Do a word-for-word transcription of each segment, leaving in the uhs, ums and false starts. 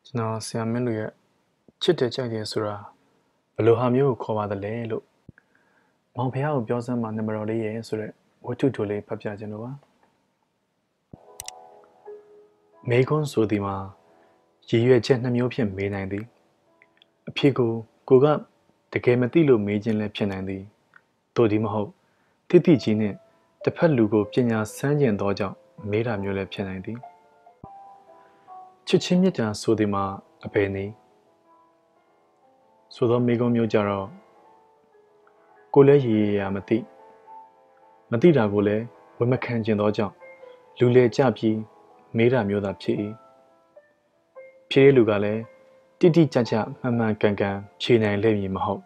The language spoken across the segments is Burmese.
ကျွန်တော်ဆရာမင်းတို့ရဲ့ချစ်တယ်ကြိုက်တယ်ဆိုတာဘယ်လိုဟာမျိုးကိုခေါ်ပါတယ်လဲလို့မောင်ဖះကိုပြောစမ်းမှာနံပါတ်လေးရဲ့ဆိုတော့ဝတ္ထုတိုလေးဖတ်ပြခြင်းလို့ပါမေကွန်းဆိုဒီမှာရည်ရွယ်ချက်နှမျိုးဖြင့်မေးနိုင်သည်အဖြစ်ကိုကိုကတကယ်မသိလို့မေးခြင်းလည်းဖြစ်နိုင်သည်တို့ဒီမဟုတ်တိတိကြီးနဲ့တစ်ဖက်လူကိုပညာစမ်းကျင်သောကြောင့်မေးတာမျိုးလည်းဖြစ်နိုင်သည်ချစ်ချင်းမြတ်တာဆိုဒီမှာအပေနေဆိုတော့မေကွန်းမျိုးကြတော့ကိုလည်းရည်ရည်ရမသိမသိတာကိုလည်းဝမခံကျင်သောကြောင့်လူလေကြပြီးမေးတာမျိုးသာဖြစ်၏ဖြေလူကလည်းတိတိကျကျမှန်မှန်ကန်ကန်ဖြေနိုင်လိမ့်မည်မဟုတ်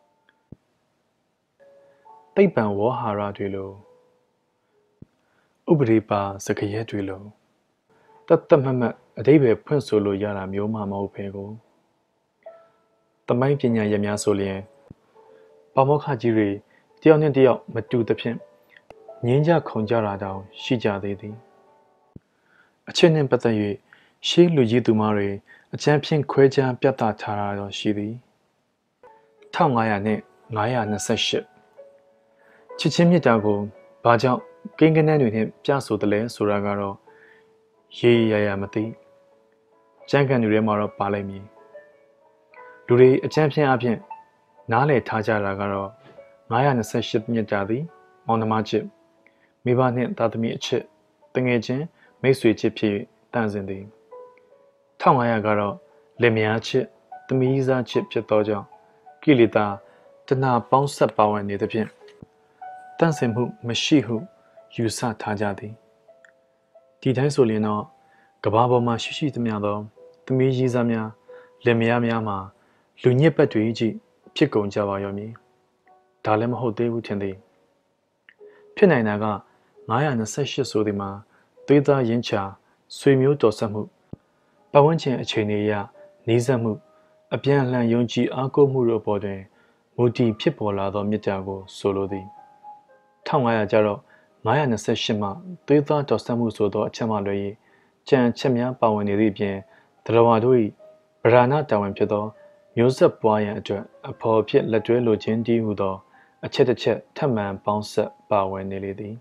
တိပ္ပံဝေါဟာရတွေလိုဥပရိပါစကရက်တွေလိုတတ်တတ်မှတ်မှတ်အတိပ္ပယ်ဖွင့်ဆိုလို့ရတာမျိုးမှမဟုတ်ပဲကိုတမိုင်းပညာရည်များဆိုလျင်ပါမောက္ခကြီးတွေတယောက်နဲ့တယောက်မတူသဖြင့်ငင်းကြခုန်ကြတာတောင်ရှိကြသေးသည်အချင်းနှင့်ပတ်သက်၍ရှေးလူကြီးသူမတွေအကျမ်းဖြင့်ခွဲခြားပြသထားတာတော့ရှိသည်၁၅၀၀နဲ့၅၂၈ချစ်ချင်းမြတ်တာကိုဘာကြောင့်ကိန်းကနန်းတွေနဲ့ပြဆိုတယ်လဲဆိုတာကတော့ရေးရရမသိကျမ်းဂန်တွေထဲမှာတော့ပါလိမ့်မည်လူတွေအကျမ်းဖြင့်အဖြစ်နားလည်ထားကြတာကတော့၅၂၈မြတ်တာသည်မောင်နှမချစ်မိဘနှင့်သားသမီးအချစ်တငယ်ချင်းမိတ်ဆွေချစ်ဖြစ်တန့်စင်သည်၁၅၀၀ကတော့လင်မယားချစ်သမီးစားချစ်ဖြစ်သောကြောင့်ကိလေသာတဏှာပေါင်းဆက်ပါဝင်နေသဖြင့်တန့်စင်မှုမရှိဟုယူဆထားကြသည်ဒီတိုင်းဆိုရင်တော့ကဘာပေါ်မှာရှိရှိသမျှသောသမီးကြီးစားများလင်မယားများမှာလူညစ်ပတ်တွေကြီးဖြစ်ကုန်ကြပါရောမည်ဒါလည်းမဟုတ်သေးဘူးထင်သည်ဖြစ်နိုင်တာက၅၂၈ဆိုဒီမှာသွေးသားရင်းချဆွေမျိုးတော်ဆက်မှုပတ်ဝန်းကျင်အခြေအနေအရနှီးစပ်မှုအပြန်အလှန်ယုံကြည်အားကိုးမှုတို့ပေါ်တွင်မူတည်ဖြစ်ပေါ်လာသောမြတ်တာကိုဆိုလိုသည်၁၅၀၀ကျတော့၅၂၈မှသွေးသားတော်ဆက်မှုဆိုသောအချက်မှလွဲ၍ကြံချက်များပါဝင်နေသည့်အပြင်တရဝါတို့၏ဗราဏတာဝန်ဖြစ်သောမျိုးဆက်ပွားရန်အတွက်အဖော်ဖြစ်လက်တွဲလိုခြင်းတည်းဟုသောအချက်တစ်ချက်ထပ်မံပေါင်းဆက်ပါဝင်နေလေသည်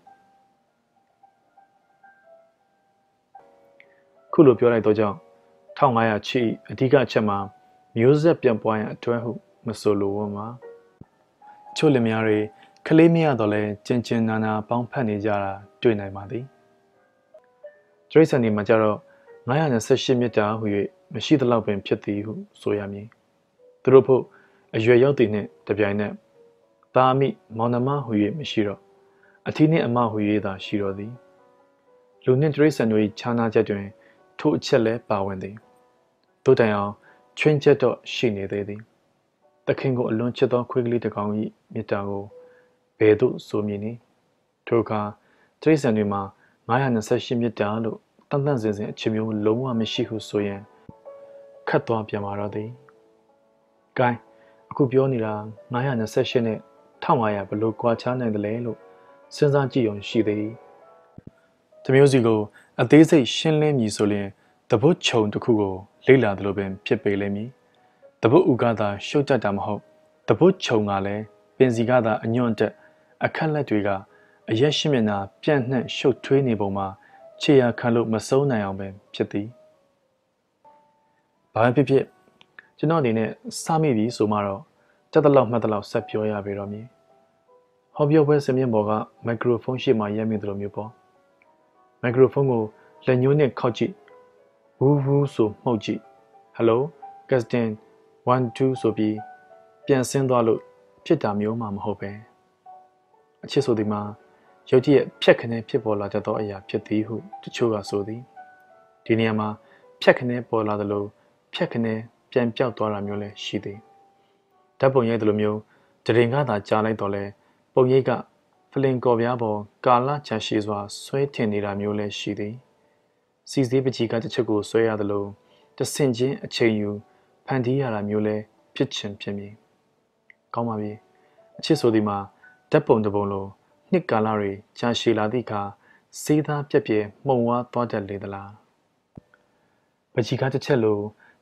ခုလိုပြောလိုက်သောကြောင့်၁၅၀၀ချီအဓိကအချက်မှာမျိုးဆက်ပြန့်ပွားရန်အတွက်ဟုမဆိုလိုဝမှာချို့လင်မယားတွေကလေးမရတော့လဲကျင်ကျင်နာနာပေါင်းဖက်နေကြတာတွေ့နိုင်ပါသည်တရိษံဒီမှာကြတော့၅၂၈မြတ်တာဟု၍မရှိသလောက်ပင်ဖြစ်သည်ဟုဆိုရမည်သူတို့ဖို့အရွယ်ရောက်သည်နှင့်တပြိုင်နက်သားမိမောင်နှမဟု၍မရှိတော့အထီးနှင့်အမဟု၍သာရှိတော်သည်လူနှင့်တရိษံတို့၏ခြားနာချက်တွင်ထိုအချက်လည်းပါဝင်သည်တို့တိုင်အောင်ချွင်းချက်တော့ရှိနေသေးသည်သခင်ကိုအလွန်ချစ်သောခွေးကလေးတစ်ကောင်၏မြတ်တာကိုဘယ်သို့ဆိုမည်နည်းထိုအခါတရိษံတွေမှာ၅၂၈မြတ်တာလို့တန်တန်စင်စင်အချစ်မျိုးလုံးဝမရှိဟုဆိုရင်ခတ်သွားပြန်ပါတော့သည်။ကိုင်းအခုပြောနေတာ၅၂၈နဲ့၁၅၀၀ဘလို့ကွာခြားနိုင်တယ်လဲလို့စဉ်းစားကြည့်အောင်ရှိသေး။တမျိုးစီကိုအသေးစိတ်ရှင်းလင်းမည်ဆိုရင်တပုတ်ခြုံတစ်ခုကိုလေ့လာသလိုပင်ဖြစ်ပေလိမ့်မည်။တပုတ်ဥကသာရှုပ်တတ်တာမဟုတ်တပုတ်ခြုံကလည်းပင်စီကသာအညွန့်တက်အခက်လက်တွေကအရက်ရှိမျက်နှာပြန့်နှံ့ရှုပ်ထွေးနေပုံမှာခြေရခံလို့မဆုံးနိုင်အောင်ပဲဖြစ်သည်။ဘာဖြစ်ဖြစ်ကျွန်တော်အနေနဲ့စမိပြီဆိုမှတော့တက်တလောက်မှတ်တလောက်ဆက်ပြောရပေတော့မည်။ဟောပြောပွဲစမြင့်ပေါ်ကမိုက်ခရိုဖုန်းရှေ့မှာရပ်မိသလိုမျိုးပေါ့။မိုက်ခရိုဖုန်းကိုလက်ညှိုးနဲ့ခောက်ကြည့်။ဝူးဝူးဆိုမှုတ်ကြည့်။ Hello, Casting one two ဆိုပြီးပြန်ဆင်းသွားလို့ဖြစ်တာမျိုးမှမဟုတ်ပဲ။အချစ်ဆိုဒီမှာရုတ်တရက်ဖြက်ခနဲဖြစ်ပေါ်လာတတ်သောအရာဖြစ်သည်ဟုတချို့ကဆိုသည်ဒီနေရာမှာဖြက်ခနဲပေါ်လာသလိုဖြက်ခနဲပြန်ပြောက်သွားတာမျိုးလည်းရှိသည်ဓာတ်ပုံရိုက်သလိုမျိုးတရင်ကသာကြားလိုက်တော့လဲပုံရိပ်ကဖလင်ကော်ပြားပေါ်ကာလချာရှည်စွာဆွဲထင်နေတာမျိုးလည်းရှိသည်စီစည်းပကြီးကတစ်ချက်ကိုဆွဲရသလိုတဆင်ချင်းအချိန်ယူဖန်တီးရတာမျိုးလည်းဖြစ်ချင်ဖြစ်မည်ကောင်းပါပြီအချစ်ဆိုဒီမှာဓာတ်ပုံတစ်ပုံလိုနှစ်ကာလတွေကြာရှည်လာသည့်အခါစေးသားပြက်ပြဲမှုံဝါးသွားတတ်လေသလားပကြီးကားတစ်ချက်လို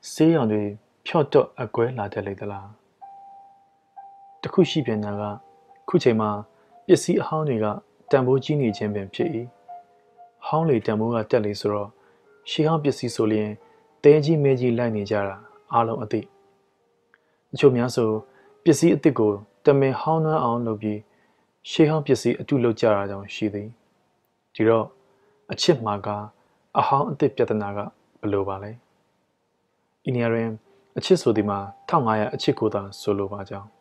ဆေးရောင်တွေဖြော့တော့အကွဲလာတတ်လေသလားတခုရှိပြန်တာကခုချိန်မှာပစ္စည်းအဟောင်းတွေကတန်ဖိုးကြီးနေခြင်းပင်ဖြစ်၏ဟောင်းလေတန်ဖိုးကတက်လေဆိုတော့ရှေးဟောင်းပစ္စည်းဆိုလျင်တဲကြီးမဲကြီးလိုက်နေကြတာအားလုံးအသိအချို့များဆိုပစ္စည်းအစ်စ်ကိုတမင်ဟောင်းနှွမ်းအောင်လုပ်ပြီးရှေးဟောင်းပစ္စည်းအတုလုပ်ကြတာကြောင့်ရှိသည်ဒီတော့အချစ်မှာကအဟောင်းအစ်စ်ပြဿနာကဘယ်လိုပါလဲဤနေရာတွင်အချစ်ဆိုသည်မှာ၁၅၀၀အချစ်ကိုသာဆိုလိုပါကြောင်း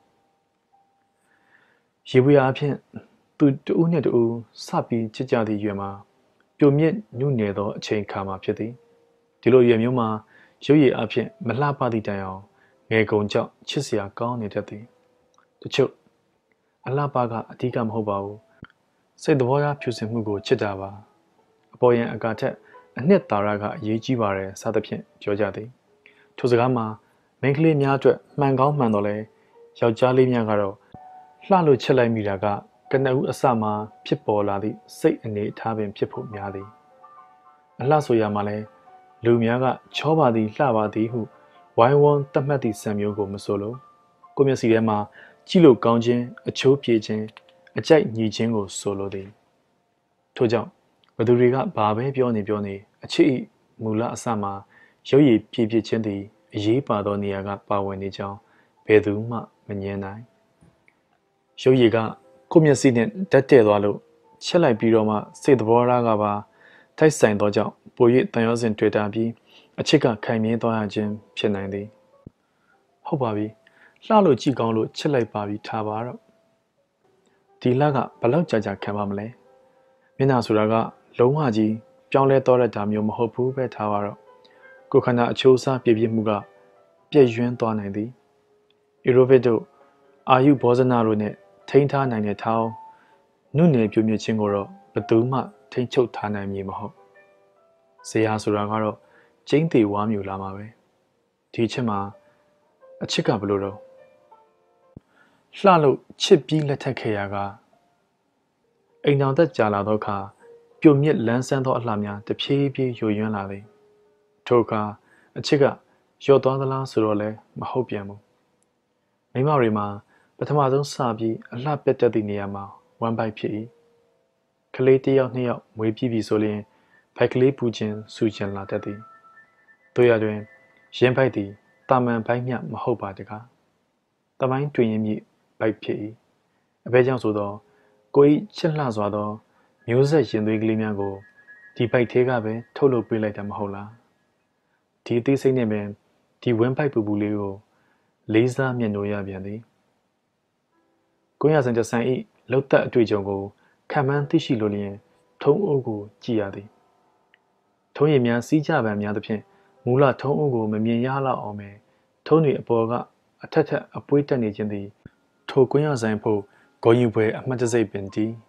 ရေပွေအားဖြင့်သူတူဦးနှင့်တူဦးစပြီးချစ်ကြသည့်ရွယ်မှာပြိုမြင့်နုနယ်သောအချိန်ခါမှာဖြစ်သည်ဒီလိုရွယ်မျိုးမှာရုပ်ရည်အားဖြင့်မလှပသည့်တိုင်အောင်ငယ်ကုန်ကြောင့်ချစ်စရာကောင်းနေတတ်သည်တချို့အလှပကအဓိကမဟုတ်ပါဘူးစိတ်သဘောထားဖြူစင်မှုကိုချစ်တာပါအပေါ်ယံအကာထက်အနှစ်သာရကအရေးကြီးပါတယ်စသဖြင့်ပြောကြသည်ထိုစကားမှာမိန်းကလေးများအတွက်မှန်ကောင်းမှန်တော်လဲယောက်ျားလေးများကတော့လှလို့ချစ်လိုက်မိတာကကနဦးအစမှာဖြစ်ပေါ်လာသည့်စိတ်အနေအထားပင်ဖြစ်ဖို့များသည်အလှဆိုရမှာလဲလူများကချောပါသည်လှပါသည်ဟုဝိုင်းဝန်းသတ်မှတ်သည့်စံမျိုးကိုမဆိုလို့ကိုမျက်စီထဲမှာကြည့်လို့ကောင်းခြင်းအချိုးပြေခြင်းအကြိုက်ညီခြင်းကိုဆိုလိုသည်ထို့ကြောင့်ဘသူတွေကဘာပဲပြောနေပြောနေအချစ်ဤမူလအစမှာရုပ်ရည်ပြည့်ပြည့်ချင်းသည်အရေးပါသောနေရာကပါဝင်နေကြောင်းဘယ်သူမှမငြင်းနိုင်ရုပ်ရည်ကကိုမျက်စိနဲ့ဓာတ်တဲ့သွားလို့ချက်လိုက်ပြီးတော့မှစိတ်သဘောထားကပါထိုက်ဆိုင်သောကြောင့်ပို၍တန်ရောစင်တွေ့တာပြီးအချစ်ကခိုင်မြဲသွားရခြင်းဖြစ်နိုင်သည်ဟုတ်ပါပြီလှလို့ကြည့်ကောင်းလို့ချစ်လိုက်ပါပြီထားပါတော့ဒီလှကဘလောက်ကြာကြာခံပါမလဲမျက်နှာဆိုတာကလုံးဝကြီးပြောင်းလဲတော့တာမျိုးမဟုတ်ဘူးပဲထားပါတော့ကိုခန္ဓာအချိုးအစားပြည့်ပြည့်မှုကပြည့်ယွင်းသွားနိုင်သည်အီရိုဗစ်တို့အာယုဘောဇနာတို့နဲ့ထိန်းထားနိုင်တဲ့ထောင်းနုနယ်ပြိုမြခြင်းကိုတော့ဘယ်သူမှထိန်းချုပ်ထားနိုင်မည်မဟုတ်ဇေယျဆိုတာကတော့ကျင်းသေးဝါမြူလာမှာပဲဒီချက်မှာအချစ်ကဘလို့တော့လှလို့ချစ်ပြီးလက်ထပ်ခဲ့ရကအိမ်တော်သက်ကြာလာသောအခါပြိုမြစ်လန်းဆန်းသောအလှများတဖြည်းဖြည်းယိုယွင်းလာသည်ထိုအခါအချစ်ကလျော့သွားသလားဆိုတော့လည်းမဟုတ်ပြန်ဘူးမိမတွေမှာပထမဆုံးစပြီးအလှပက်တက်သည့်နေရာမှာဝမ်းပိုက်ဖြစ်၏ကလေးတစ်ယောက်နှစ်ယောက်မွေးပြီးပြီဆိုရင်ဘိုက်ကလေးပူခြင်းဆူခြင်းလာတတ်သည်တို့ရတွင်ရင်ဘိုက်သည်တာမန်ဘိုက်မြမဟုတ်ပါတကားတမိုင်းတွင်ရင်မြစ်ဘိုက်ဖြစ်၏အဘဲကြောင့်ဆိုသောကို၏ချစ်လှစွာသောမျိုးဆက်ရင်သွေးကလေးများကိုဒီဘိုက်သေးကပဲထုတ်လုပ်ပေးလိုက်တာမဟုတ်လားဒီအသေးစိတ်နဲ့ပင်ဒီဝင်းဘိုက်ပူပူလေးကိုလေးစားမျက်နှိုးရပြန်သည်ကိုရစံတဆန်၏လောက်သက်အတွေ့အကြုံကိုခံမှန်းသိရှိလိုလျင်ထုံးအိုးကိုကြည့်ရသည်ထုံးရည်များစီးကြပံများသဖြင့်မူလထုံးအိုးကိုမမြင်ရလောက်အောင်ပဲထုံးတွေအပေါ်ကအထက်ထက်အပွေးတက်နေခြင်းသည်ထိုကွင်းရဆိုင်ဖို့ဂုံယူပွဲအမှတ်တစိတ်ပင်တည်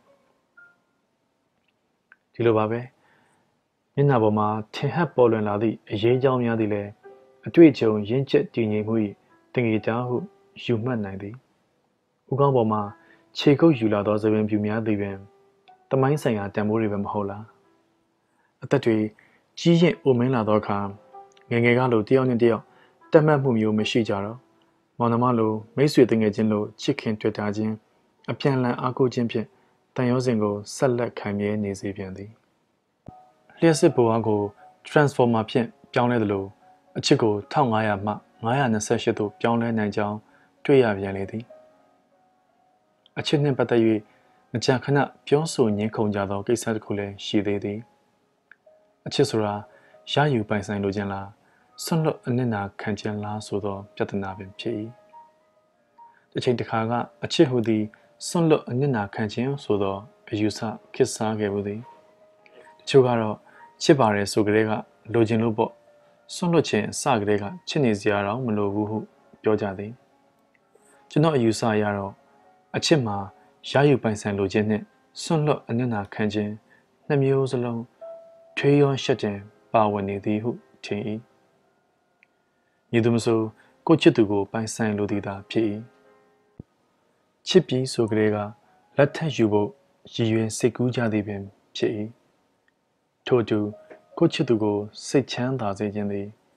ဒီလိုပါပဲမျက်နှာပေါ်မှာထင်ဟပ်ပေါ်လွင်လာသည့်အရေးကြောင်းများသည်လည်းအတွေ့အကြုံရင့်ကျက်တည်ငြိမ်မှု၏တင်ငေတာဟုယူမှတ်နိုင်သည်ဥကောင်းပေါ်မှာခြေကုပ်ယူလာသောသပင်ပြူများသည်ပင်တမိုင်းဆိုင်ရာတန်ဖိုးတွေပဲမဟုတ်လားအသက်တွေကြီးရင်အိုမင်းလာသောအခါငယ်ငယ်ကလိုတယောက်နဲ့တယောက်တက်မှတ်မှုမျိုးမရှိကြတော့မောင်နှမလိုမိတ်ဆွေတငယ်ချင်းလိုချစ်ခင်တွေ့တာချင်းအပြန်လန်အားကိုးခြင်းဖြင့်တန်ရုံးစင်ကိုဆက်လက်ခံမြဲနေစေပြန်သည်လျှက်စစ်ဘဝကို transformer ဖြင့်ပြောင်းလဲသလိုအချစ်ကို၁၅၀၀မှ၅၂၈သို့ပြောင်းလဲနိုင်ကြောင်းတွေ့ရပြန်လေသည်အချစ်နှင့်ပတ်သက်၍မကြာခဏပြောဆိုညှင်းခုန်ကြသောကိစ္စတစ်ခုလည်းရှိသေးသည်အချစ်ဆိုတာရယူပိုင်ဆိုင်လိုခြင်းလားဆွန့်လွတ်အနစ်နာခံခြင်းလားဆိုသောပြဿနာပင်ဖြစ်၏တစ်ချိန်တစ်ခါကအချစ်ဟူသည်ဆွန့်လွတ်အနစ်နာခံခြင်းဆိုသောအယူဆခေတ်စားခဲ့ဘူးသည်တချို့ကတော့ချစ်ပါတယ်ဆိုကြတဲ့ကလိုချင်လို့ပေါ့ဆွန့်လွတ်ခြင်းအစကတည်းကချစ်နေစရာတော့မလိုဘူးဟုပြောကြသည်ကျွန်တော်အယူဆအရတော့အချစ်မှာရယူပိုင်ဆိုင်လိုခြင်းနှင့်ဆွန့်လွတ်အနစ်နာခံခြင်းနှစ်မျိုးစလုံးထွေးရောရှက်တင်ပါဝင်နေသည်ဟုထင်၏ညီသူမဆိုကိုချစ်သူကိုပိုင်ဆိုင်လိုသည်သာဖြစ်၏ချစ်ပြီးဆိုကြတဲ့ကလက်ထပ်ယူဖို့ရည်ရွယ်စိတ်ကူးကြသည်ပင်ဖြစ်၏ထို့အတူကိုချစ်သူကိုစိတ်ချမ်းသာစေခြင်းသည်ကို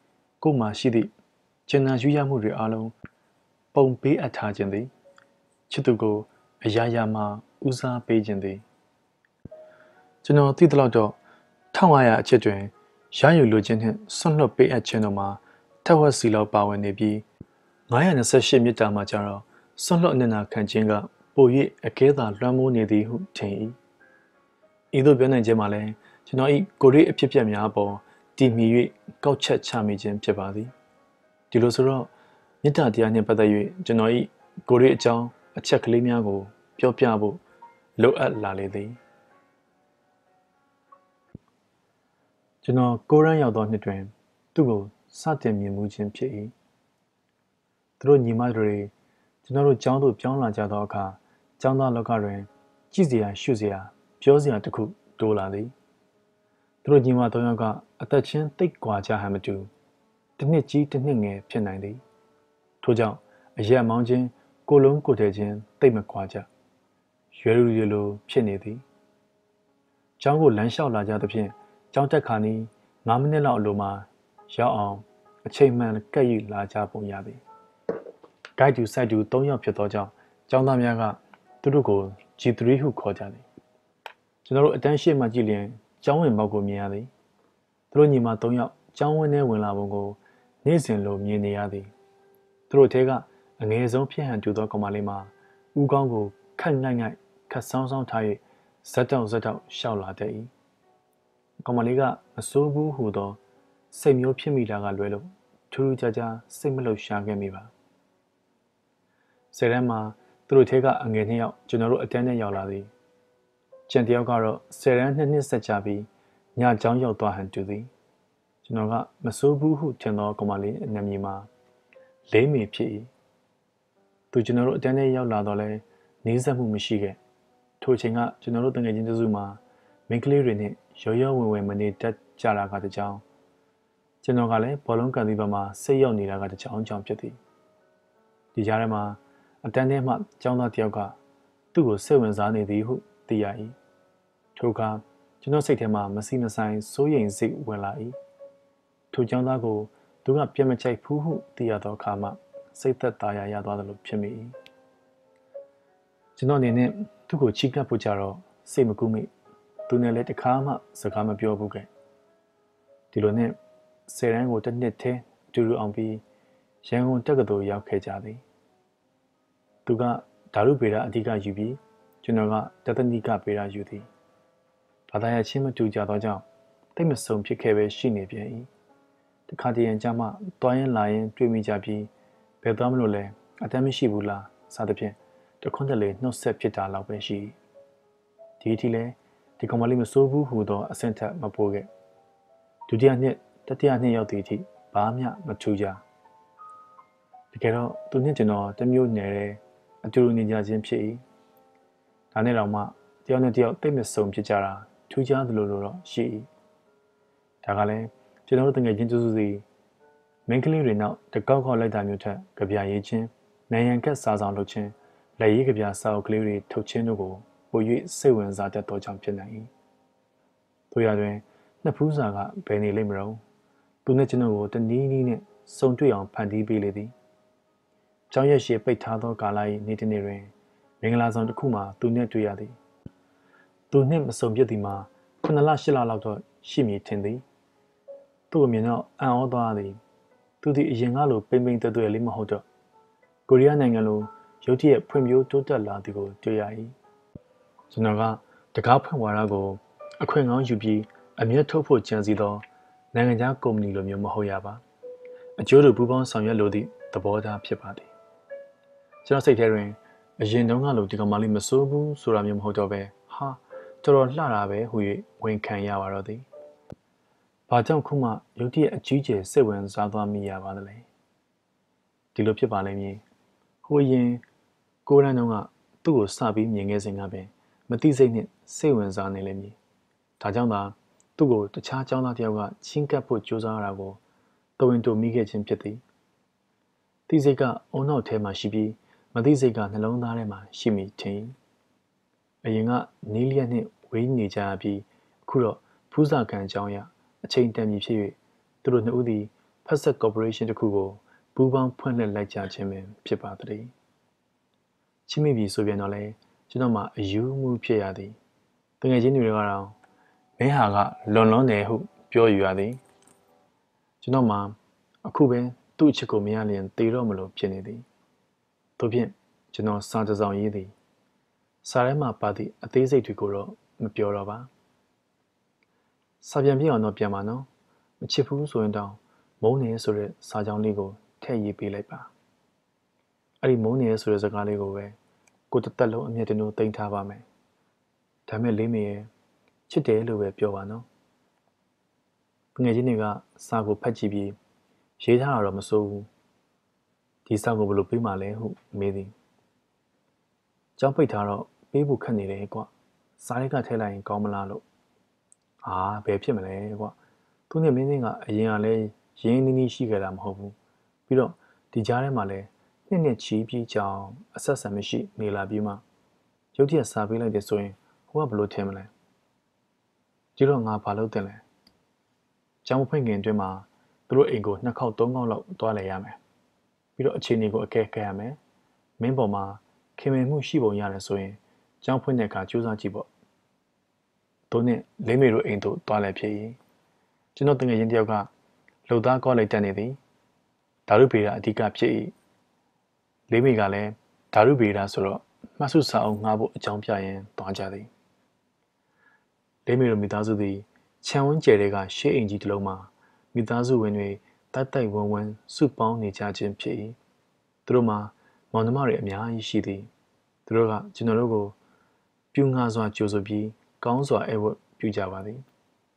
ကိုမှရှိသည့်ကျန်နာယူရမှုတွေအားလုံးပုံပေးအပ်ထားခြင်းသည်ချစ်သူကိုအရာရာမှာဦးစားပေးခြင်းသည်ကျွန်တော်သိသလောက်တော့၁၅၀၀အချက်တွင်ရယူလိုခြင်းနှင့်ဆွန့်လွတ်ပေးအပ်ခြင်းတို့မှာထက်ဝက်စီလောက်ပါဝင်နေပြီး၅၂၈မြစ်တာမှာကျတော့ဆွန့်လွတ်အနစ်နာခံခြင်းကပို၍အကဲသာလွှမ်းမိုးနေသည်ဟုထင်၏ဤသို့ပြောနိုင်ခြင်းမှာလည်းကျွန်တော်၏ကိုရိအဖြစ်ပြက်များအပေါ်တည်မီ၍ကောက်ချက်ချမိခြင်းဖြစ်ပါသည်ဒီလိုဆိုတော့မေတ္တာတရားနှင့်ပတ်သက်၍ကျွန်တော်၏ကိုရိအကြောင်းအချက်ကလေးများကိုပြောပြဖို့လိုအပ်လာလေသည်ကျွန်တော်ကိုရန်ရောက်သောနှစ်တွင်သူ့ကိုစတင်မြင်မှုခြင်းဖြစ်၏သူတို့ညီမတွေကျွန်တော်တို့ကျောင်းသို့ပြောင်းလာကြသောအခါကျောင်းသားလောကတွင်ကြည့်စရာရှုစရာပြောစရာတစ်ခုတိုးလာသည်သူတို့ညီမသုံးယောက်ကအသက်ချင်းတိတ်ကွာကြဟန်မတူတစ်နှစ်ကြီးတစ်နှစ်ငယ်ဖြစ်နိုင်သည်ထို့ကြောင့်အရက်မောင်းခြင်းကိုလုံးကိုတဲခြင်းတိတ်မကွာကြရွယ်လူရွယ်လိုဖြစ်နေသည်ကျောင်းကိုလမ်းလျှောက်လာကြသဖြင့်ကျောင်းတက်ခါနီး၅မိနစ်လောက်အလိုမှာရောက်အောင်အချိန်မှန်ကပ်ယူလာကြပုံရသည်ဂိုက်တူစိုက်တူ၃ယောက်ဖြစ်သောကြောင့်ကျောင်းသားများကသူတို့ကို ဂျီ သရီ ဟုခေါ်ကြသည်ကျွန်တော်တို့အတန်းရှိမှကြည့်လျင်ကျောင်းဝင်ဘောက်ကိုမြင်ရသည်သူတို့ညီမ၃ယောက်ကျောင်းဝင်းထဲဝင်လာပုံကိုနေ့စဉ်လိုမြင်နေရသည်သူတို့ထဲကအငယ်ဆုံးဖြစ်ဟန်တူသောကောင်မလေးမှာဦးကောင်းကိုခက်ငိုက်ငိုက်ခက်ဆောင်းဆောင်းထား၍ဇက်တောက်ဇက်တောက်ရှောက်လာတတ်၏ကောင်မလေးကမစိုးဘူးဟူသောစိတ်မျိုးဖြစ်မိတာကလွဲလို့ထူးထူးခြားခြားစိတ်မလှုပ်ရှားခဲ့မိပါဆယ်တန်းမှာသူတို့ထဲကအငယ်နှစ်ယောက်ကျွန်တော်တို့အတန်းနဲ့ရောက်လာသည်ကျန်တယောက်ကတော့ဆယ်တန်းနှစ်နှစ်ဆက်ကြပြီးညကျောင်းရောက်သွားဟန်တူသည်ကျွန်တော်ကမစိုးဘူးဟုထင်သောကောင်မလေးအနာမည်မှာလေးမေဖြစ်၏သူကျွန်တော်တို့အတန်းနဲ့ရောက်လာတော့လဲနေဆက်မှုမရှိခဲ့ထိုအချိန်ကကျွန်တော်တို့တငယ်ချင်းတစုမှာမိန်းကလေးတွေနဲ့ရောရောဝင်ဝင်မနေတတ်ကြတာကတကြောင်ကျွန်တော်ကလည်းဘောလုံးကန်ဒီဘက်မှာစိတ်ရောက်နေတာကတကြောင်ကြောင်ဖြစ်သည်ဒီကြားထဲမှာအတန်းထဲမှကျောင်းသားတယောက်ကသူ့ကိုစိတ်ဝင်စားနေသည်ဟုသိရ၏ထိုအခါကျွန်တော်စိတ်ထဲမှာမစီမဆိုင်စိုးရိမ်စိတ်ဝင်လာ၏ထိုကျောင်းသားကိုသူကပြတ်မချိုက်ဘူးဟုသိရသောအခါမှစိတ်သက်သာရာရသွားသလိုဖြစ်မိ၏ကျွန်တော်အနေနဲ့သူ့ကိုချီးကပ်ဖို့ကြတော့စိတ်မကူးမိသူနဲ့လည်းတစ်ခါမှစကားမပြောဘူးကဲဒီလိုနဲ့ဆယ်တန်းကိုတစ်နှစ်ထဲအတူတူအောင်ပြီးရန်ကုန်တက္ကသိုလ်ရောက်ခဲ့ကြသည်သူကဓာတုဗေဒအဓိကယူပြီးကျွန်တော်ကတသနိကဗေဒယူသည်ဘာသာရချင်းမတူကြသောကြောင့်တိတ်မဆုံဖြစ်ခဲ့ပဲရှိနေပြန်၏တခါတရံကြမှာတွားရင်လာရင်တွေ့မိကြပြီးဘယ်သွားမလို့လဲအတမ်းမရှိဘူးလားစသဖြင့်တခွန်းတလေနှုတ်ဆက်ဖြစ်တာလောက်ပဲရှိဒီအထိလဲဒီကောင်မလေးမစိုးဘူးဟူသောအဆင့်ထက်မပိုခဲ့ဒုတိယနှစ်တတိယနှစ်ရောက်သည့်အထိဘာမှမထူးကြတကယ်တော့သူနဲ့ကျွန်တော်တမျိုးနယ်တဲ့အတူတူနေကြခြင်းဖြစ်၏ဒါနဲ့တော့မှတယောက်နဲ့တယောက်တိတ်မဆုံဖြစ်ကြတာထူးခြားသလိုလိုတော့ရှိ၏ဒါကလည်းကျွန်တော်တို့တငယ်ချင်းစုစုစီမင်းကလေးတွေနောက်တကောက်ခေါက်လိုက်တာမျိုးထက်ကြပြရေးချင်းနိုင်ရန်ကက်စားဆောင်လုပ်ခြင်းလက်ရေးကြပြစာအုပ်ကလေးတွေထုတ်ခြင်းတို့ကိုပို၍စိတ်ဝင်စားတတ်သောကြောင့်ဖြစ်နိုင်၏တို့ရတွင်နှစ်ဖူးစာကဘယ်နေလိမ့်မလို့သူနဲ့ကျွန်တော်ကိုတနည်းနည်းနဲ့စုံတွေ့အောင်ဖန်တီးပေးလေသည်ကျောင်းရက်ရှည်ပိတ်ထားသောကာလ၏နေ့တစ်နေ့တွင်မင်္ဂလာဆောင်တစ်ခုမှာသူနဲ့တွေ့ရသည်သူနှင့်မစုံပြစ်သည်မှာခုနှစ်လရှစ်လလောက်တော့ရှိမည်ထင်သည်သူ့အမြင်တော့အံ့ဩသွားသည်သူသည်အရင်ကလိုပိမ့်ပိမ့်တွေ့တွေ့လေးမဟုတ်တော့ကိုရီးယားနိုင်ငံလိုရုတ်တရက်ဖွံ့ဖြိုးတိုးတက်လာသည်ကိုတွေ့ရ၏ကျွန်တော်ကတကားဖွင့်ဝါဒကိုအခွင့်ကောင်းယူပြီးအမြတ်ထုတ်ဖို့ကြံစည်သောနိုင်ငံခြားကုမ္ပဏီလိုမျိုးမဟုတ်ရပါအကျိုးတို့ပူးပေါင်းဆောင်ရွက်လိုသည့်သဘောထားဖြစ်ပါသည်ကျွန်တော်စိတ်ထဲတွင်အရင်တုန်းကလိုဒီကောင်မလေးမစိုးဘူးဆိုတာမျိုးမဟုတ်တော့ပဲဟာတော်တော်လှတာပဲဟူ၍ဝန်ခံရပါတော့သည်ဘာကြောင့်ခုမှရုတ်တရက်အကြီးကျယ်စိတ်ဝင်စားသွားမိရပါသလဲဒီလိုဖြစ်ပါလိမ့်မည်ဟိုရင်ကိုရန်တုန်းကသူ့ကိုစပြီးမြင်ခဲ့စဉ်ကပင်မသိစိတ်နဲ့စိတ်ဝင်စားနေလိမ့်မည်ဒါကြောင့်သာသူ့ကိုတခြားကျောင်းသားတယောက်ကချင်းကပ်ဖို့ကြိုးစားရတာကိုတဝင်းတူမိခဲ့ခြင်းဖြစ်သည်သိစိတ်ကအုံနောက်ထဲမှာရှိပြီးမသိစိတ်ကနှလုံးသားထဲမှာရှိမိထင်အရင်ကနီးလျက်နှင့်ဝေးနေကြပြီးအခုတော့ဖူးစာကံအကြောင်းအရအချိန်တန်ပြီဖြစ်၍သူတို့နှစ်ဦးသည်ဖက်ဆက်ကော်ပိုရေးရှင်းတစ်ခုကိုပူးပေါင်းဖွင့်လှစ်လိုက်ကြခြင်းပဲဖြစ်ပါသည်ချစ်မိပြီဆိုပြန်တော့လဲကျွန်တော်မှအယူမှုဖြစ်ရသည်တကယ်ချင်းတွေကတော့မင်းဟာကလွန်လွန်းတယ်ဟုပြောယူရသည်ကျွန်တော်မှအခုပဲသူ့အချစ်ကိုမရလျင်တေတော့မလို့ဖြစ်နေသည်တို့ဖြင့်ကျွန်တော်စာတစ်စောင်ရေးသည်စာထဲမှာပါသည့်အသေးစိတ်တွေကိုတော့မပြောတော့ပါစာပြန်ပြအောင်တော့ပြန်ပါနော်မချစ်ဘူးဆိုရင်တော့မုန်းနေဆိုတဲ့စာကြောင်းလေးကိုထည့်ရေးပေးလိုက်ပါအဲ့ဒီမုန်းနေဆိုတဲ့စကားလေးကိုပဲကိုတစ်သက်လုံးအမြတ်တနိုးတင်ထားပါမယ်ဒါမဲ့လေးမေရဲ့ချစ်တယ်လို့ပဲပြောပါနော်ငွေချင်းတွေကစာကိုဖတ်ကြည့်ပြီးရေးထားတာတော့မစိုးဘူးဒီစာကိုဘယ်လိုပေးမှလဲဟုမေးသည်ကျောင်းပိတ်ထားတော့ပေးဖို့ခက်နေတယ်ကွစာလေးကထည့်လိုက်ရင်ကောင်းမလားလို့အာဘယ်ဖြစ်မလဲကွသူနဲ့မင်းစင်းကအရင်ကလည်းရင်းနှီးနှီးရှိခဲ့တာမဟုတ်ဘူးပြီးတော့ဒီကြားထဲမှာလည်းနှစ်နှစ်ချီပြီးကြောင်အဆက်ဆံမရှိနေလာပြီးမှရုတ်တရက်စာပေးလိုက်တယ်ဆိုရင်ဟိုကဘယ်လိုထင်မလဲဒီတော့ငါဘာလုပ်တင်လဲကျောင်းဖွင့်ခင်အတွင်းမှာသူတို့အိမ်ကိုနှစ်ခေါက်သုံးခေါက်လောက်တွားလဲရမယ်ပြီးတော့အခြေအနေကိုအကဲခတ်ရမယ်မင်းပေါ်မှာခင်မင်မှုရှိပုံရတယ်ဆိုရင်ကျောင်းဖွင့်တဲ့အခါကြိုးစားကြည့်ပေါ့တို့နဲ့လေးမေတို့အိမ်တို့တွားလဲဖြစ်ရင်ကျွန်တော်တငယ်ချင်းတယောက်ကလှုပ်သားကောလိုက်တက်နေသည်ဓာရုပေရာအဓိကဖြစ်၏လေးမေကလည်းဓာရုပေရာဆိုတော့မှတ်စုစာအုပ်ငှားဖို့အကြောင်းပြရင်တွားကြသည်လေးမေတို့မိသားစုသည်ခြံဝန်းကျယ်တွေကရှေးအိမ်ကြီးတစ်လုံးမှာမိသားစုဝင်တွေတိုက်တိုက်ဝန်းဝန်းစုပေါင်းနေကြခြင်းဖြစ်၏သူတို့မှာမောင်နှမတွေအများကြီးရှိသည်သူတို့ကကျွန်တော်တို့ကိုပြူငါစွာကြိုဆိုပြီးကောင်းစွာအဲ့ဝတ်ပြုကြပါသည်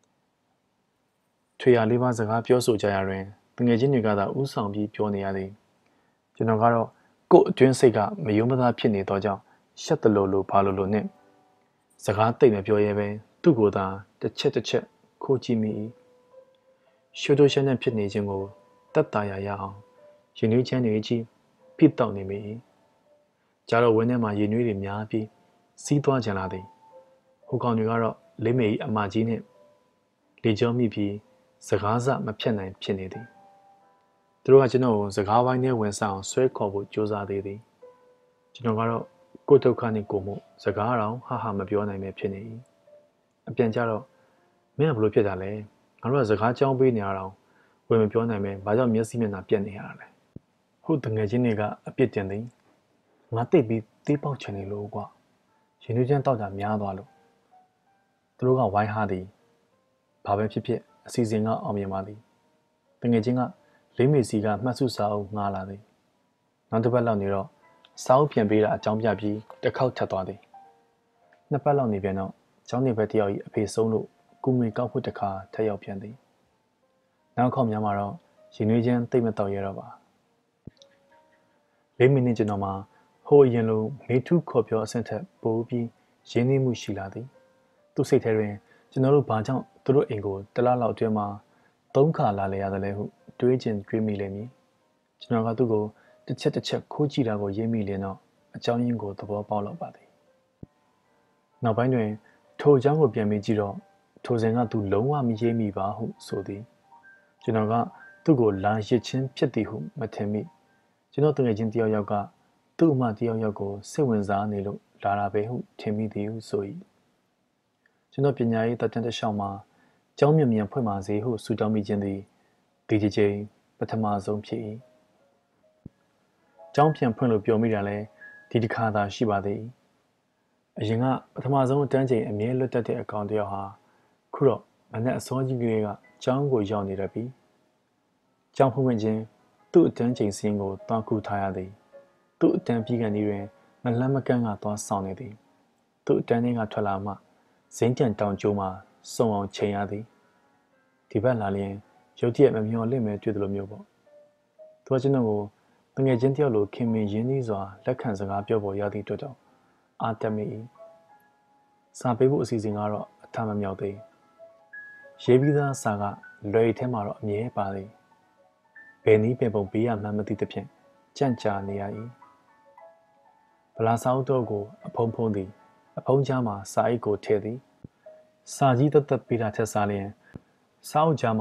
ထွေရလေးပါးစကားပြောဆိုကြရတွင်တငယ်ချင်းတွေကသာဥဆောင်ပြီးပြောနေရသည်ကျွန်တော်ကတော့ကို့အတွင်းစိတ်ကမယုံမသားဖြစ်နေသောကြောင့်ရှက်တလို့လို့ဘာလို့လို့နဲ့စကားတိတ်မပြောရဲပဲသူ့ကိုယ်သာတစ်ချက်တစ်ချက်ခိုးကြည့်မိ၏ရှုပ်တို့ရှက်နဲ့ဖြစ်နေခြင်းကိုတတ်တာရရအောင်ရင်နွေးချမ်းတွေကြီးဖိတောက်နေမိ၏ကြတော့ဝင်းထဲမှာရင်နွေးတွေများပြီးစီးသွားကြလာသည်ဟိုကောင်တွေကတော့လေးမေကြီးအမကြီးနဲ့လေကြောမိပြီးစကားစမဖြတ်နိုင်ဖြစ်နေသည်သူတို့ကကျွန်တော်ကိုစကားပိုင်းနဲ့ဝင်ဆောင်ဆွဲခေါ်ဖို့ကြိုးစားသေးသည်ကျွန်တော်ကတော့ကိုယ်ဒုက္ခနဲ့ကိုယ်မှုစကားတော့ဟာဟာမပြောနိုင်ပဲဖြစ်နေ၏အပြန်ကြတော့မင်းကဘလို့ဖြစ်တာလဲငါတို့ကစကားကြောင်းပေးနေရတော့ဝင်မပြောနိုင်ပဲဘာကြောင့်မျက်စိမျက်နှာပြက်နေရတာလဲဟုတ်တငယ်ချင်းတွေကအပြစ်တင်သည်ငါတိတ်ပြီးတေးပေါက်ချင်နေလို့ကွာရင်နှွေးချမ်းတောက်တာများသွားလို့သူတို့ကဝိုင်းဟားသည်ဘာပဲဖြစ်ဖြစ်အစီအစဉ်ကအောင်မြင်ပါသည်တငယ်ချင်းကလေးမေစီကမှတ်စုစာအုပ်ငှားလာသည်နောက်တစ်ပတ်လောက်နေတော့စာအုပ်ပြန်ပေးတာအကြောင်းပြပြီးတစ်ခေါက်ထပ်သွားသည်နှစ်ပတ်လောက်နေပြန်တော့ကျောင်းနေဘက်တယောက်ကြီးအဖေဆုံးလို့ကုမေကောက်ဖို့တစ်ခါထပ်ရောက်ပြန်သည်နောက်ခေါက်များမှာတော့ရင်နှွေးချမ်းတိတ်မတော့ရတော့ပါလေးမိနစ်ကျွန်တော်မှာဟိုအရင်လိုမေထုခေါ်ပြောအဆင့်ထက်ပိုပြီးရင်းနှီးမှုရှိလာသည်သူ့စိတ်ထဲတွင်ကျွန်တော်တို့ဘာကြောင့်သူတို့အိမ်ကိုတလားလောက်အတွင်းမှာသုံးခါလာလေရတယ်လဲဟုတွေးကျင်တွေးမိလိမ့်မည်ကျွန်တော်ကသူ့ကိုတစ်ချက်တစ်ချက်ခိုးကြည့်တာကိုရိပ်မိလင်းတော့အကြောင်းရင်းကိုသဘောပေါက်လောက်ပါသည်နောက်ပိုင်းတွင်ထိုအကြောင်းကိုပြန်ပြီးကြည့်တော့ထိုစဉ်ကသူလုံးဝမရိပ်မိပါဟုဆိုသည်ကျွန်တော်ကသူ့ကိုလာရစ်ချင်းဖြစ်သည်ဟုမထင်မိကျွန်တော်တကယ်ချင်းတယောက်ယောက်ကသူ့အမတယောက်ယောက်ကိုစိတ်ဝင်စားနေလို့လာတာပဲဟုထင်မိသည်ဟုဆို၏ကျွန်တော်ပညာရေးတက်တန်းတစ်လျှောက်မှာကျောင်းမြင်မြန်ဖွင့်ပါစေဟုဆုတောင်းမိခြင်းသည်ဒီကြိမ်ပထမဆုံးဖြစ်၏ကျောင်းပြန်ဖွင့်လို့ပြောမိတာလဲဒီတစ်ခါသာရှိပါသေးအရင်ကပထမဆုံးအတန်းချိန်အမြဲလွတ်တက်တဲ့အကောင်တယောက်ဟာခုတော့မနဲ့အစောကြီးကလေးကကျောင်းကိုရောက်နေတတ်ပြီကျောင်းဖွင့်ဖွင့်ချင်းသူ့အတန်းချိန်စင်းကိုတွားကူထားရသည်သူ့အတန်းပြီးကန်ဒီတွင်မလန်းမကန်းကသွားဆောင်နေသည်သူ့အတန်းထဲကထွက်လာမှဇင်းကြံတောင်ကျိုးမှာစုံအောင်ချိန်ရသည်ဒီဘက်လာလျင်ရုတ်တရက်မမျော်လင့်မဲတွေ့သလိုမျိုးပေါ့သူကကျွန်တော်ကိုတငယ်ချင်းတယောက်လိုခင်မင်ရင်းနှီးစွာလက်ခံစကားပြောပေါ်ရသည့်အတွက်ကြောင့်အားတက်မိ၏စာပေးဖို့အစီအစဉ်ကတော့အထမမြောက်သေးရေးပြီးသားစာကလွယ်ထဲမှာတော့အမြဲပါသည်ဘယ်နည်းဘယ်ပုံပေးရမှန်းမသိသဖြင့်ကြန့်ကြာနေရ၏ဗလာစာအုပ်တော့ကိုအဖုံဖုံသည်အဖုံးကြားမှာစာအိတ်ကိုထည့်သည်စာကြီးတသက်ပေးတာထက်စားလျင်စာအုပ်ကြားမှာည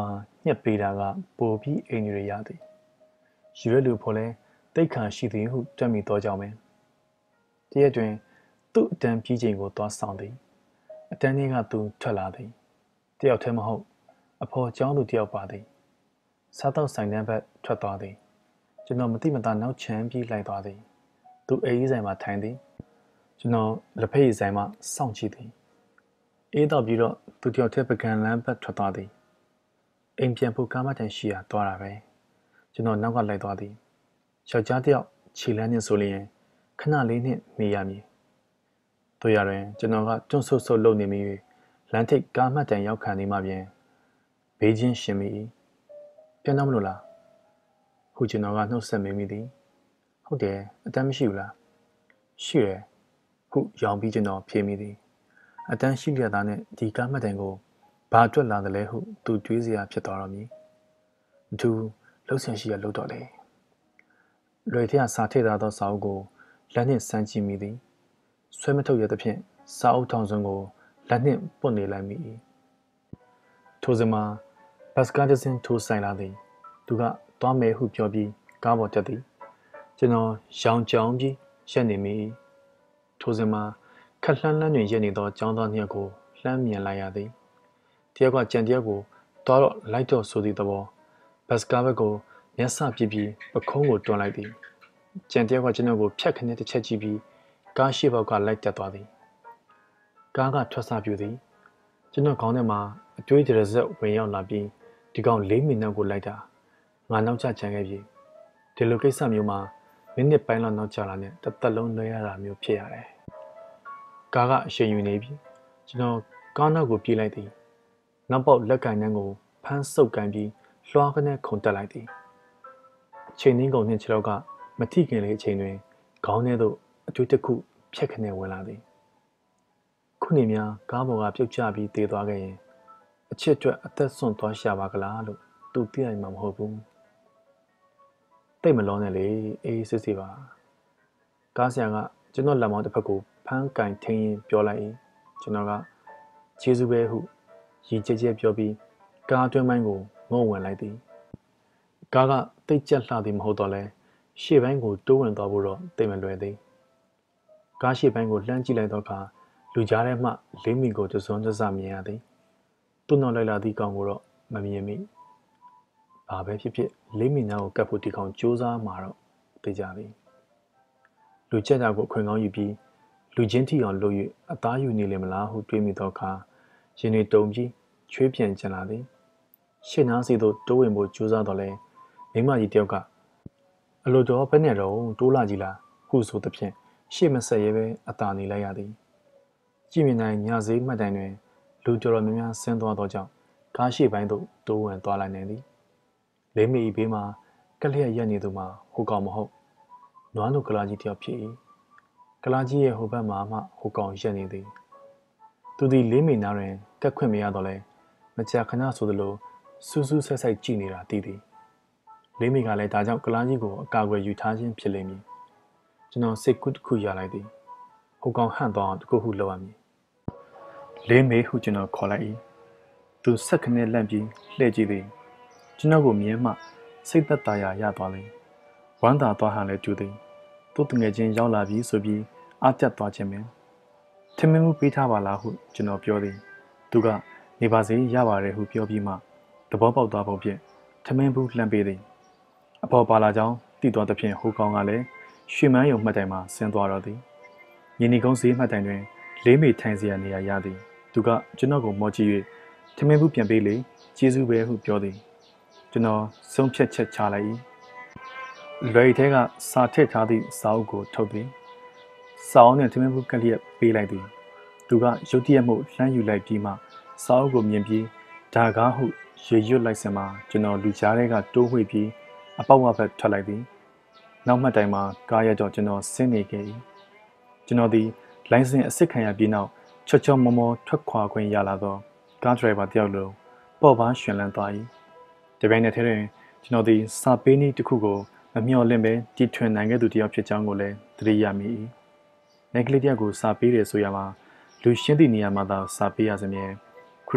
ညက်ပေးတာကပိုပြီးအိမ်တွေရသည်ယူရဲလူဖို့လဲတိတ်ခါရှိသည်ဟုတွက်မိသောကြောင့်ပဲတရက်တွင်သူ့အတန်းပြီးချိန်ကိုသွားဆောင်သည်အတန်းကြီးကသူထွက်လာသည်တယောက်တည်းမဟုတ်အဖော်ကျောင်းသူတယောက်ပါသည်စားတော့ဆိုင်တန်းဘက်ထွက်သွားသည်ကျွန်တော်မတိမတာနောက်ချမ်းပြီးလိုက်သွားသည်သူအေးဆိုင်မှာထိုင်သည်ကျွန်တော်လက်ဖက်ရည်ဆိုင်မှာစောင့်ကြည့်သည်အေးတော့ပြီးတော့သူတယောက်တည်းပကံလမ်းဘက်ထွက်သွားသည်အိမ်ပြန်ဖို့ကားမတန်ရှိရာသွားတာပဲကျွန်တော်နောက်ကလိုက်သွားသည်ယောက်ျားတယောက်ခြေလမ်းနဲ့ဆိုလျင်ခဏလေးနဲ့မေးရမည်တို့ရရင်ကျွန်တော်ကတွန့်ဆုတ်ဆုတ်လုပ်နေမိ၍လမ်းထိပ်ကားမှတ်တန်ရောက်ခံနေမှပြန်ဘေးချင်းရှင်မိပြန်တော့မလို့လားခုကျွန်တော်ကနှုတ်ဆက်မေးမိသည်ဟုတ်တယ်အတန်းမရှိဘူးလားရှိတယ်ခုရောင်ပြီးကျွန်တော်ဖြေမိသည်အတန်းရှိလျက်သားနဲ့ဒီကားမှတ်တန်ကိုဘာအတွက်လာတယ်လဲဟုသူတွေးစရာဖြစ်သွားတော့မည်သူလှုပ်ဆင်ရှိရလှုပ်တော့လေလွယ်ထရစာထည့်ထားသောစာအုပ်ကိုလက်နှင့်စမ်းကြည့်မိသည်ဆွဲမထုတ်ရသဖြင့်စာအုပ်ထောင်စွန်းကိုလက်နှင့်ပုတ်နေလိုက်မိ၏ထိုစဉ်မှာဘတ်စကားတစ်စင်းထိုးဆိုင်လာသည်သူကသွားမယ်ဟုပြောပြီးကားပေါ်တက်သည်ကျွန်တော်ရောင်ကြောင်ပြီးရက်နေမိထိုစဉ်မှာခက်လှမ်းလှမ်းတွင်ရက်နေသောចောင်းသားနှစ်ယောက်ကိုလှမ်းမြင်လိုက်ရသည်တယောက်ကကြံတယောက်ကိုသွားတော့လိုက်တော့ဆိုသည့်သဘောဘတ်စကားဘက်ကိုမျက်စပြစ်ပြီးပခုံးကိုတွန်းလိုက်သည်ကြံတယောက်ကကျွန်တော်ကိုဖြတ်ခနဲ့တစ်ချက်ကြည့်ပြီးကားရှိဘောက်ကလိုက်တက်သွားသည်ကားကထွက်ဆပြူသည်ကျွန်တော်ခေါင်းထဲမှာအတွေးတရဇက်ဝင်ရောက်လာပြီးဒီကောင်လေးမိနစ်ကိုလိုက်တာငါနောက်ကျချန်ခဲ့ပြီဒီလိုကိစ္စမျိုးမှာမိနစ်ပိုင်းလောက်နောက်ကျလာနဲ့တစ်သက်လုံးလွှဲရတာမျိုးဖြစ်ရတယ်ကားကအရှိန်ယူနေပြီကျွန်တော်ကားနောက်ကိုပြေးလိုက်သည်နောက်ပေါက်လက်ကင်နှန်းကိုဖမ်းဆုပ်ကန်ပြီးလွှားကနေခုန်တက်လိုက်သည်ချိန်နှင်းကုန်နှင့်ခြေထောက်ကမထိခင်လေးအချိန်တွင်ခေါင်းထဲသို့အတွေးတစ်ခုဖြက်ခနဲ့ဝင်လာသည်ခုနေများကားပေါ်ကပြုတ်ကျပြီးသေသွားခဲ့ရင်အချစ်အတွက်အသက်ဆွန့်သွားရှာပါကလားလို့သူသိနိုင်မှာမဟုတ်ဘူးတိတ်မလုံးနဲ့လေအေးစစ်စစ်ပါကားဆရာကကျွန်တော်လက်မောင်းတစ်ဖက်ကိုဖမ်းကင်ထင်းရင်ပြောလိုက်၏ကျွန်တော်ကကျေးဇူးပဲဟုရည်ကြည်ကြဲပြောပြီးကားအတွင်းပိုင်းကိုငုံဝင်လိုက်သည်ကားကတိတ်ကြက်လှသည်မဟုတ်တော့လဲရှေ့ပိုင်းကိုတိုးဝင်သွားဖို့တော့တိတ်မလွယ်သည်ကားရှေ့ပိုင်းကိုလှမ်းကြည့်လိုက်တော့အခါလူကြားထဲမှလေးမိကိုတစွန်းတစမြင်ရသည်သူ့နောက်လိုက်လာသည့်ကောင်ကိုတော့မမြင်မိဘာပဲဖြစ်ဖြစ်လေးမိနာကိုကတ်ဖို့ဒီကောင်ကြိုးစားမှာတော့သိကြသည်လူချက်တာကိုအခွင့်ကောင်းယူပြီးလူချင်းထီအောင်လုပ်၍အသားယူနေလေမလားဟုတွေးမိသောအခါရင်တွေတုံပြီးချွေးပြန်ကျန်လာသည်ရှင်းနာစီသို့တိုးဝင်ဖို့ကြိုးစားတော့လဲမိမကြီးတယောက်ကအလိုတော်ဘယ်နဲ့တော့တိုးလာကြီးလားဟုဆိုသဖြင့်ရှေ့မဆက်ရဲပဲအသာနေလိုက်ရသည်ကြည်မြင်တိုင်းညဈေးမှတ်တိုင်တွင်လူတော်တော်များများဆင်းသွားသောကြောင့်ကားရှိပိုင်းသို့တိုးဝင်သွားလိုက်နိုင်သည်လေးမီဘေးမှာကလျက်ရက်နေသူမှာဟိုကောင်မဟုတ်နွားလိုကလာကြီးတယောက်ဖြစ်၏ကလာကြီးရဲ့ဟိုဘက်မှာမှဟိုကောင်ရက်နေသည်သူသည်လေးမီနာတွင်ကက်ခွင့်မရတော့လဲမကြာခဏဆိုသလိုစူးစူးဆက်ဆက်ကြည့်နေတာသိသည်လေးမီကလည်းဒါကြောင့်ကလာကြီးကိုအကာအကွယ်ယူထားခြင်းဖြစ်လိမ့်မည်ကျွန်တော်စိတ်ကူးတစ်ခုရလိုက်သည်ဟိုကောင်ဟန့်သွားအောင်တခုခုလုပ်ရမည်လေးမေဟုကျွန်တော်ခေါ်လိုက်၏သူဆက်ခနဲ့လန့်ပြီးလှည့်ကြည့်သည်ကျွန်တော်ကိုမြင်မှစိတ်သက်သာရာရသွားလိမ့်ဝမ်းသာသွားဟန်လည်းတူသည်သူ့တငယ်ချင်းရောက်လာပြီးဆိုပြီးအားတက်သွားခြင်းပင်ထမင်းမှုပေးထားပါလားဟုကျွန်တော်ပြောသည်သူကနေပါစေရပါတယ်ဟုပြောပြီးမှသဘောပေါက်သွားပုံဖြင့်ထမင်းဘူးလှမ်းပေးသည်အဖော်ပါလာကြောင်းသိသွားသဖြင့်ဟိုကောင်ကလည်းရွှေမန်းယုံမှတ်တိုင်မှဆင်းသွားတော့သည်ယင်းဒီကုန်းဈေးမှတ်တိုင်တွင်လေးမေထိုင်စရာနေရာရသည်သူကကျွန်တော်ကိုမော်ကြည့်၍ထမင်းဘူးပြန်ပေးလေကျေးဇူးပဲဟုပြောသည်ကျွန်တော်ဆုံးဖြတ်ချက်ချလိုက်၏လွယ်ထဲကစာထည့်ထားသည့်စာအုပ်ကိုထုတ်သည်စာအုပ်နှင့်ထမင်းဘူးကလျက်ပေးလိုက်သည်သူကရုတ်တရက်မှုလှမ်းယူလိုက်ပြီးမှစာအုပ်ကိုမြင်ပြီးဒါကားဟုရေရွတ်လိုက်စမှာကျွန်တော်လူကြားထဲကတိုးဝှေ့ပြီးအပေါက်ဝဘက်ထွက်လိုက်သည်နောက်မှတ်တိုင်မှာကားရတော့ကျွန်တော်ဆင်းနေခဲ့၏ကျွန်တော်သည်လိုင်းစင်အစ်စ်ခံရပြီးနောက်ချောချောမောမောထွက်ခွာခွင့်ရလာသောကားဒရိုင်ဘာတယောက်လိုပေါ့ပါရှင်လန်းသွား၏တပြိုင်နက်တည်းတွင်ကျွန်တော်သည်စာပေးနည်းတစ်ခုကိုမမျှော်လင့်ပဲတီထွင်နိုင်ခဲ့သူတယောက်ဖြစ်ကြောင်းကိုလည်းသတိရမိ၏နိုင်ကလေးတယောက်ကိုစာပေးတယ်ဆိုရမှာလူရှင်းသည့်နေရာမှာသာစာပေးရစမြဲခုတော့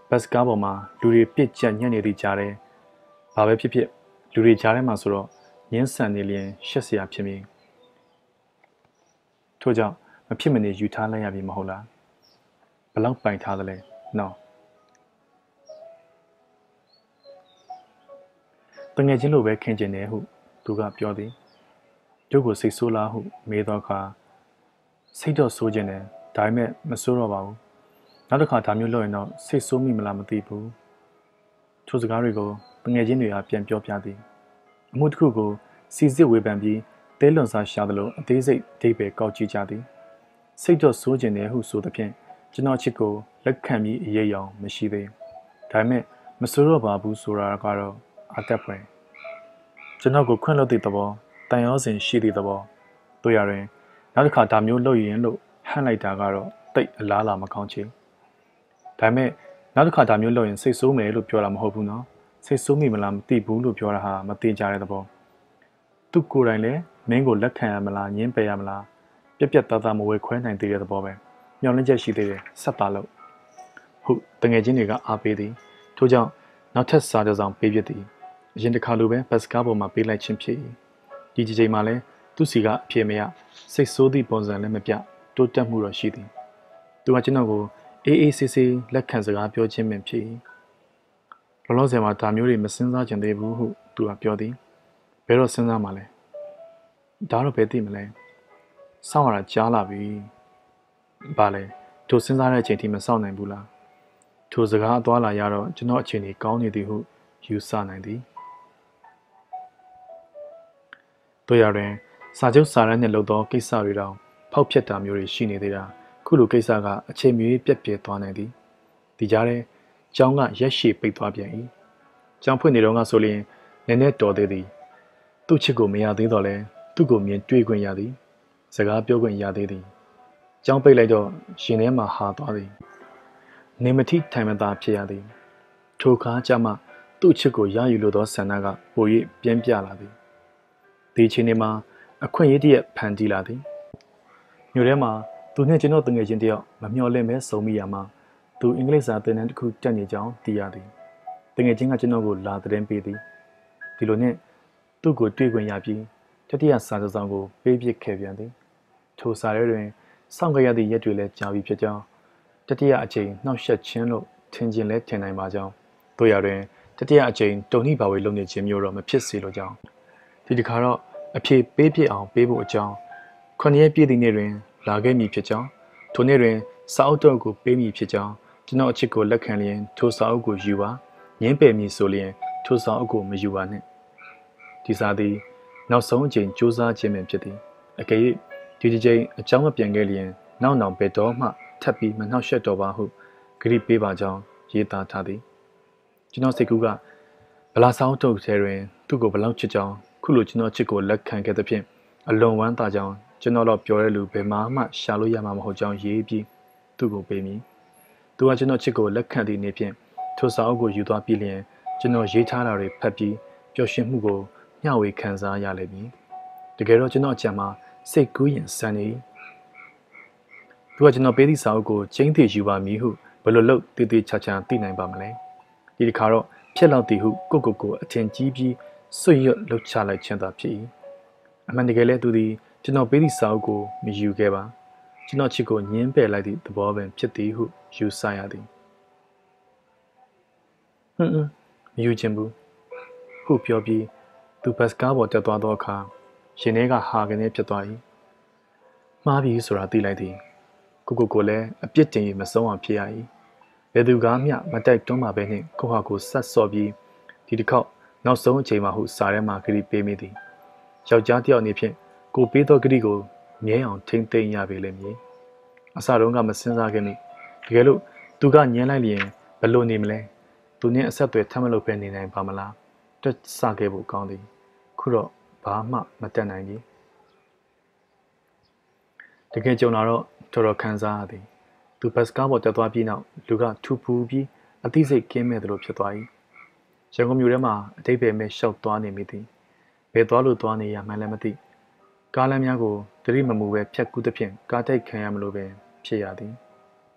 ဘတ်စကားပေါ်မှာလူတွေပြစ်ကျက်ညံ့နေသည့်ကြားထဲဘာပဲဖြစ်ဖြစ်လူတွေကြားထဲမှာဆိုတော့ညှင်းဆန်နေလျင်ရှက်စရာဖြစ်မည်ထို့ကြောင့်မဖြစ်မနေယူထားလိုက်ရပြီမဟုတ်လားဘလောက်ပိုင်ထားသလဲနော်တငယ်ချင်းလိုပဲခင်ကျင်တယ်ဟုသူကပြောသည်ကျုပ်ကိုစိတ်ဆိုးလားဟုမေးတော့အခါစိတ်တော့ဆိုးခြင်းတယ်ဒါပေမဲ့မဆိုးတော့ပါဘူးနောက်တစ်ခါဒါမျိုးလုပ်ရင်တော့စိတ်ဆိုးမိမလားမသိဘူးထိုစကားတွေကိုတငယ်ချင်းတွေကပြန်ပြောပြသည်အမှုတစ်ခုကိုစီစစ်ဝေဖန်ပြီးတဲလွန်စားရှာသလိုအသေးစိတ်အဓိပ္ပာယ်ကောက်ကြည့်ကြသည်စိတ်တော့ဆိုးခြင်းတယ်ဟုဆိုသဖြင့်ကျွန်တော်ချစ်ကိုလက်ခံပြီးအရေးအောင်မရှိသေးဒါပေမဲ့မဆိုးတော့ပါဘူးဆိုတာကတော့အသက်ဖွယ်ကျွန်တော်ကိုခွင့်လွှတ်သည့်သဘောတန်ရောစဉ်ရှိသည့်သဘောတို့ရရင်နောက်တစ်ခါဒါမျိုးလုပ်ရင်လို့ဟန့်လိုက်တာကတော့တိတ်အလားလာမကောင်းချေဒါပေမဲ့နောက်တစ်ခါဒါမျိုးလုပ်ရင်စိတ်ဆိုးမယ်လို့ပြောတာမဟုတ်ဘူးနော်စိတ်ဆိုးမိမလားမသိဘူးလို့ပြောတာဟာမတင်ကြတဲ့သဘောသူကိုယ်တိုင်လည်းမင်းကိုလက်ခံရမလားညှင်းပယ်ရမလားပြက်ပြက်သားသားမဝေခွဲနိုင်သေးတဲ့သဘောပဲမျောလင့်ချက်ရှိသေးတယ်ဆက်ပါလို့ဟုတ်တငယ်ချင်းတွေကအားပေးသည်ထို့ကြောင့်နောက်ထပ်စားကြဆောင်ပေးပြသည်အရင်တစ်ခါလိုပဲဘတ်စကားပေါ်မှာပေးလိုက်ခြင်းဖြစ်၏ဒီကြိမ်မှာလည်းသူ့စီကအပြေမရစိတ်ဆိုးသည့်ပုံစံလည်းမပြတိုးတက်မှုတော့ရှိသည်သူကကျွန်တော်ကိုအေးအေးဆေးဆေးလက်ခံစကားပြောခြင်းပင်ဖြစ်၏လောလောဆယ်မှာဒါမျိုးတွေမစင်စားကြသေးဘူးဟုသူကပြောသည်ဘယ်တော့စဉ်းစားမှလဲဒါတော့ဘယ်သိမလဲစောင့်ရတာကြားလာပြီဘာလဲသူစဉ်းစားတဲ့အချိန်ထိမစောင့်နိုင်ဘူးလားထိုစကားအသွားလာရတော့ကျွန်တော်အချိန်ကြီးကောင်းနေသည်ဟုယူဆနိုင်သည်တို့ရရင်စာချုပ်စာတမ်းနဲ့လုပ်သောကိစ္စတွေတောင်ဖောက်ဖျက်တာမျိုးတွေရှိနေသေးတာခုလိုကိစ္စကအချိန်မီပြက်ပြဲသွားနိုင်သည်ဒီကြားထဲကျောင်းကရက်ရှည်ပိတ်သွားပြန်၏ကျောင်းဖွင့်နေတော့ကဆိုရင်နည်းနည်းတော်သေးသည်သူ့ချစ်ကိုမရသေးတော့လဲသူ့ကိုမြင်တွေ့ခွင့်ရသည်စကားပြောခွင့်ရသေးသည်ကျောင်းပိတ်လိုက်တော့ရှင်ထဲမှာဟာသွားသည်နေမတိထိုင်မသာဖြစ်ရသည်ထိုခါကျမှသူ့ချစ်ကိုရယူလိုသောဆန္ဒကပို၍ပြင်းပြလာသည်ဒီချိန်မှာအခွင့်အရေးတည်းဖန်တီးလာသည်မြို့ထဲမှာသူနဲ့ကျွန်တော်တငယ်ချင်းတယောက်မမျှော်လင့်ပဲစုံမိရမှာသူအင်္ဂလိပ်စာသင်တန်းတစ်ခုတက်နေကြောင်းသိရသည်တငယ်ချင်းကကျွန်တော်ကိုလာသတင်းပေးသည်ဒီလိုနဲ့သူ့ကိုတွေ့ခွင့်ရပြီးတတိယစာကြဆောင်ကိုပေးပစ်ခဲ့ပြန်သည်ထိုစာရဲတွင်စောင့်ကြရသည့်ရက်တွေလည်းကြာပြီဖြစ်ကြောင်းတတိယအကြိမ်နှောက်ယှက်ခြင်းလို့ထင်ခြင်းလဲထင်နိုင်ပါကြောင်းတို့ရတွင်တတိယအကြိမ်တုံနှိပါဝေလုပ်နေခြင်းမျိုးတော့မဖြစ်စေလိုကြောင်းဒီတစ်ခါတော့အဖြေပေးပြအောင်ပေးဖို့အကြောင်းခုနှစ်ရက်ပြည့်သည့်နေ့တွင်လာခဲ့မည်ဖြစ်ကြောင်းထိုနေ့တွင်စာအုပ်တော်ကိုပေးမည်ဖြစ်ကြောင်းကျွန်တော်အချစ်ကိုလက်ခံလျင်ထိုစာအုပ်ကိုယူပါငင်းပယ်မည်ဆိုလျင်ထိုစာအုပ်ကိုမယူပါနှင့်ဒီစာသည်နောက်ဆုံးအချိန်စူးစမ်းခြင်းပင်ဖြစ်သည်အကယ်၍ဒီဒီချိန်အကြောင်းမပြန်ခဲ့လျင်နောက်နောက်ဘယ်တော့မှထပ်ပြီးမနှောက်ယှက်တော့ပါဟုဂရုပေးပါကြောင်းရေးသားထားသည်ကျွန်တော်စိတ်ကူးကဗလာဆောင်ထုတ်ထဲတွင်သူ့ကိုဘလောက်ချစ်ကြောင်းခုလိုကျွန်တော်ချစ်ကိုလက်ခံခဲ့သဖြင့်အလွန်ဝမ်းသာကြောင်းကျွန်တော်တော့ပြောရလို့ဘယ်မှမှရှာလို့ရမှာမဟုတ်ကြောင်းရေးပြီးသူ့ကိုပေးမည်သူကကျွန်တော်ချစ်ကိုလက်ခံသည့်နေ့ဖြင့်ထိုစာအုပ်ကိုယူသွားပြီးလျင်ကျွန်တော်ရေးထားတာတွေဖတ်ပြီးပျော်ရွှင်မှုကိုမျှဝေခံစားရလိမ့်မည်တကယ်တော့ကျွန်တော်အကြံမှာစိတ်ကူးရင်စံနေသူကကျွန်တော်ပေးသည့်စာအုပ်ကိုချင်းသေးယူပါမည်ဟုဘယ်လိုလုပ်တည်တည်ချာချာသိနိုင်ပါမလဲဒီတစ်ခါတော့ဖြစ်လောက်သည်ဟုကိုကိုကိုအထင်ကြီးပြီးဆွတ်ရွတ်လှုပ်ချလိုက်ခြင်းသာဖြစ်၏အမှန်တကယ်လဲသူသည်ကျွန်တော်ပေးသည့်စာအုပ်ကိုမယူခဲ့ပါကျွန်တော်ချစ်ကိုညှင်းပယ်လိုက်သည့်သဘောပင်ဖြစ်သည်ဟုယူဆရသည်ဟွန်းမယူချင်ဘူးဟုပြောပြီးသူဘတ်စကားပေါ်တက်သွားသောအခါရင်ထဲကဟာကနေဖြစ်သွား၏မှားပြီဆိုတာသိလိုက်သည်ကိုကိုကိုလည်းအပြစ်တင်၍မဆုံးအောင်ဖြစ်ရ၏ဘယ်သူကမျှမတိုက်တွန်းပါပဲနှင့်ကိုဟာကိုဆက်စော့ပြီးဒီတစ်ခေါက်နောက်ဆုံးအချိန်မှဟုစာထဲမှာဂရီပေးမိသည်ယောက်ျားတစ်ယောက်အနေဖြင့်ကိုပေးသောဂရီကိုမြဲအောင်ထိမ့်သိမ့်ရပေလိမ့်မည်အစတုန်းကမစင်စားခဲ့မိတကယ်လို့သူကညှင်းလိုက်လျင်ဘယ်လိုနေမလဲသူနဲ့အဆက်အသွယ်ထပ်မလုပ်ပဲနေနိုင်ပါမလားတွက်ဆခဲ့ဖို့ကောင်းသည်ခုတော့ဘာမှမတက်နိုင်ပြီတကယ်ကြုံလာတော့တော်တော်ခံစားရသည်သူဘတ်စကားပေါ်တက်သွားပြီးနောက်လူကထူပူပြီးအသိစိတ်ကင်းမဲ့သလိုဖြစ်သွား၏ရန်ကုန်မြို့ထဲမှာအတိတ်ပဲမဲ့ရှောက်သွားနေမိသည်ဘယ်သွားလို့သွားနေရမှန်းလည်းမသိကားလမ်းများကိုတတိမမူပဲဖြတ်ကူးသဖြင့်ကားတိုက်ခံရမလို့ပဲဖြစ်ရသည်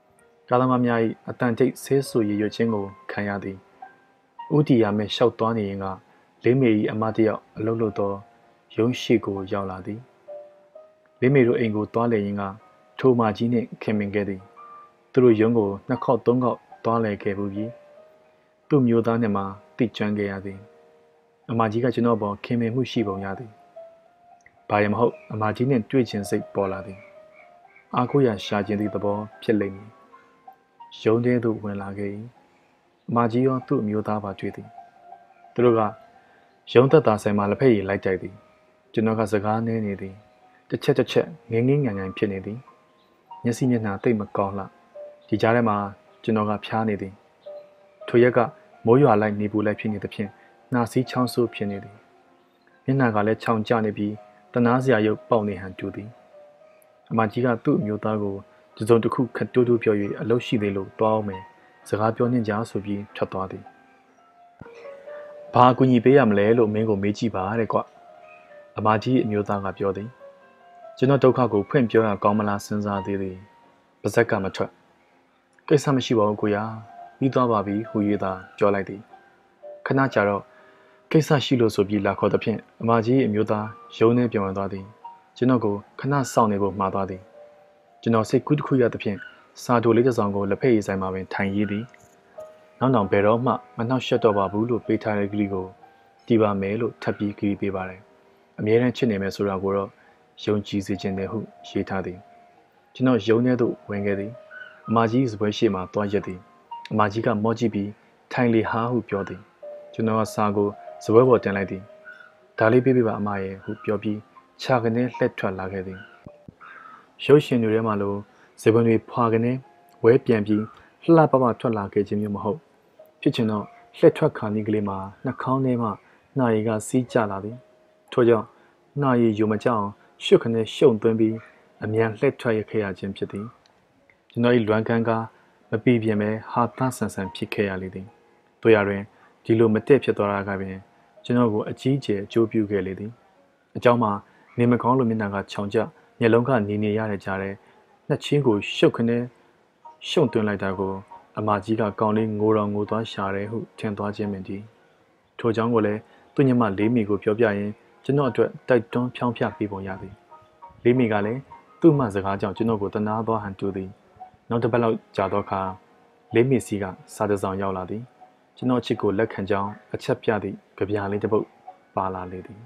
ကာလမများ၏အတန်တိတ်ဆဲဆူရည်ရွယ်ခြင်းကိုခံရသည်ဥတီယာမဲ့လျှောက်သွားနေရင်ကလေးမေ၏အမတယောက်အလုတ်လုတ်သောရုံးရှိကိုရောက်လာသည်လေးမေတို့အိမ်ကိုသွားလေရင်ကထိုမကြီးနှင့်ခင်မင်ခဲ့သည်သူတို့ရုံးကိုနှစ်ခေါက်သုံးခေါက်သွားလေခဲ့ဘူးပြီးသူ့မျိုးသားနှင့်မှတိကျွမ်းခဲ့ရသည်အမကြီးကကျွန်တော်ပေါ်ခင်မင်မှုရှိပုံရသည်ဘာရမဟုတ်အမကြီးနှင့်တွေ့ခြင်းစိတ်ပေါ်လာသည်အားကိုးရရှာခြင်းသည့်သဘောဖြစ်လိမ့်မည်ရုံးထဲသို့ဝင်လာခဲ့၏အမကြီးရောသူ့အမျိုးသားပါတွေ့သည်သူတို့ကရုံးသက်သာဆိုင်မှာလက်ဖက်ရည်လိုက်တိုက်သည်ကျွန်တော်ကစကားနည်းနေသည်တစ်ချက်တစ်ချက်ငင်းငင်းငံငံဖြစ်နေသည်မျက်စိမျက်နှာတိတ်မကောင်းလှဒီကြားထဲမှာကျွန်တော်ကဖျားနေသည်ထိုရက်ကမိုးရွာလိုက်နေပူလိုက်ဖြစ်နေသဖြင့်နှာစီးချောင်းဆိုးဖြစ်နေသည်မျက်နှာကလည်းခြောင်ကျနေပြီးတနာစရာရုပ်ပေါက်နေဟန်တူသည်အမကြီးကသူ့အမျိုးသားကိုကြစုံတစ်ခုခတ်တိုးတိုးပြော၍အလုပ်ရှိသေးလို့တွားအောင်မယ်စကားပြောနှင့်ကြဆိုပြီးထွက်သွားသည်ဘာအကူအညီပေးရမလဲလို့မင်းကိုမေးကြည့်ပါတဲ့ကွအမကြီးအမျိုးသားကပြောသည်ကျွန်တော်ဒုက္ခကိုဖွင့်ပြောရကောင်းမလားစဉ်းစားသေးသည်ပါဇက်ကမထွက်ကိစ္စမရှိပါဘူးကိုရာပြီးသွားပါပြီဟူ၍သာပြောလိုက်သည်ခဏကြာတော့ကိစ္စရှိလို့ဆိုပြီးလာခေါ်သဖြင့်အမကြီးအမျိုးသားရုံးထဲပြန်ဝင်သွားသည်ကျွန်တော်ကိုခဏစောင့်နေဖို့မှာသွားသည်ကျွန်တော်စိတ်ကူးတစ်ခုရသဖြင့်စာတိုလေးတစ်စောင်ကိုလက်ဖက်ရည်ဆိုင်မှာပင်ထိုင်ရည်သည်နောက်နောက်ဘယ်တော့မှမနှောက်ယှက်တော့ပါဘူးလို့ပေးထားတဲ့ကလေးကိုတီးပါမယ်လို့ထပ်ပြီးကလေးပေးပါတယ်အမြဲတမ်းချစ်နေမယ်ဆိုတာကိုတော့ယုံကြည်စေခြင်းတည်းဟုရေးထားသည်ကျွန်တော်ရုံးထဲသို့ဝင်ခဲ့သည်အမကြီးစပွဲရှိမှသွားရက်သည်အမကြီးကမော့ကြည့်ပြီးထိုင်လေဟာဟုပြောသည်ကျွန်တော်ကစာကိုစပွဲပေါ်တင်လိုက်သည်ဒါလေးပေးပေးပါအမရဲ့ဟုပြောပြီးခြာကနေလှက်ထွက်လာခဲ့သည်ရုပ်ရှင်တွေထဲမှာလိုဇေဘွန်တွေဖွာကနေဝဲပြန်ပြီးလှပပထွက်လာခဲ့ခြင်းမျိုးမဟုတ်ဖြစ်ချင်တော့လှက်ထွက်ခါနီးကလေးမှာနှာခေါင်းထဲမှနှာရည်ကစီးကျလာသည်ထို့ကြောင့်နှာရည်ယူမကြအောင်ရှုပ်ခနဲ့ရှုံသွင်းပြီးအမြန်လှက်ထွက်ရခဲ့ရခြင်းဖြစ်သည်ကျွန်တော်၏လွမ်းကန်းကားမပီပြင်ပဲဟာသားဆန်ဆန်ဖြစ်ခဲ့ရလေသည်တို့ရတွင်ဒီလိုမတည့်ဖြစ်သွားတာကပင်ကျွန်တော်ကိုအကြီးကျယ်အကျိုးပြုခဲ့လေသည်အကြောင်းမှာနေမကောင်းလိုမျက်နှာကခြောင်ကျမျက်လုံးကနေနေရတဲ့ကြားထဲနှစ်ချင်းကိုရှုပ်ခနဲ့ရှုံသွင်းလိုက်တာကိုအမကြီးကကောင်းလေးငိုတော်ငိုသွားရှာတယ်ဟုထင်သွားခြင်းပင်ဒီထိုကြောင့်ကိုလည်းသူညမလေးမီကိုပြောပြရင်ကျွန်တော်အတွက်တိုက်တွန်းဖြောင်းဖျပေးပုံရသည်လေးမီကလည်းသူ့မှစကားကြောင့်ကျွန်တော်ကိုတနာသောဟန်တူသည်နောက်တစ်ပတ်လောက်ကြာတော့ခါလေးမီစီကစာတစောင်ရောက်လာသည်ကျွန်တော်ချစ်ကိုလက်ခံကြောင်းအချက်ပြသည့်ကြပြားလေးတစ်ပုဒ်ပါလာလေသည်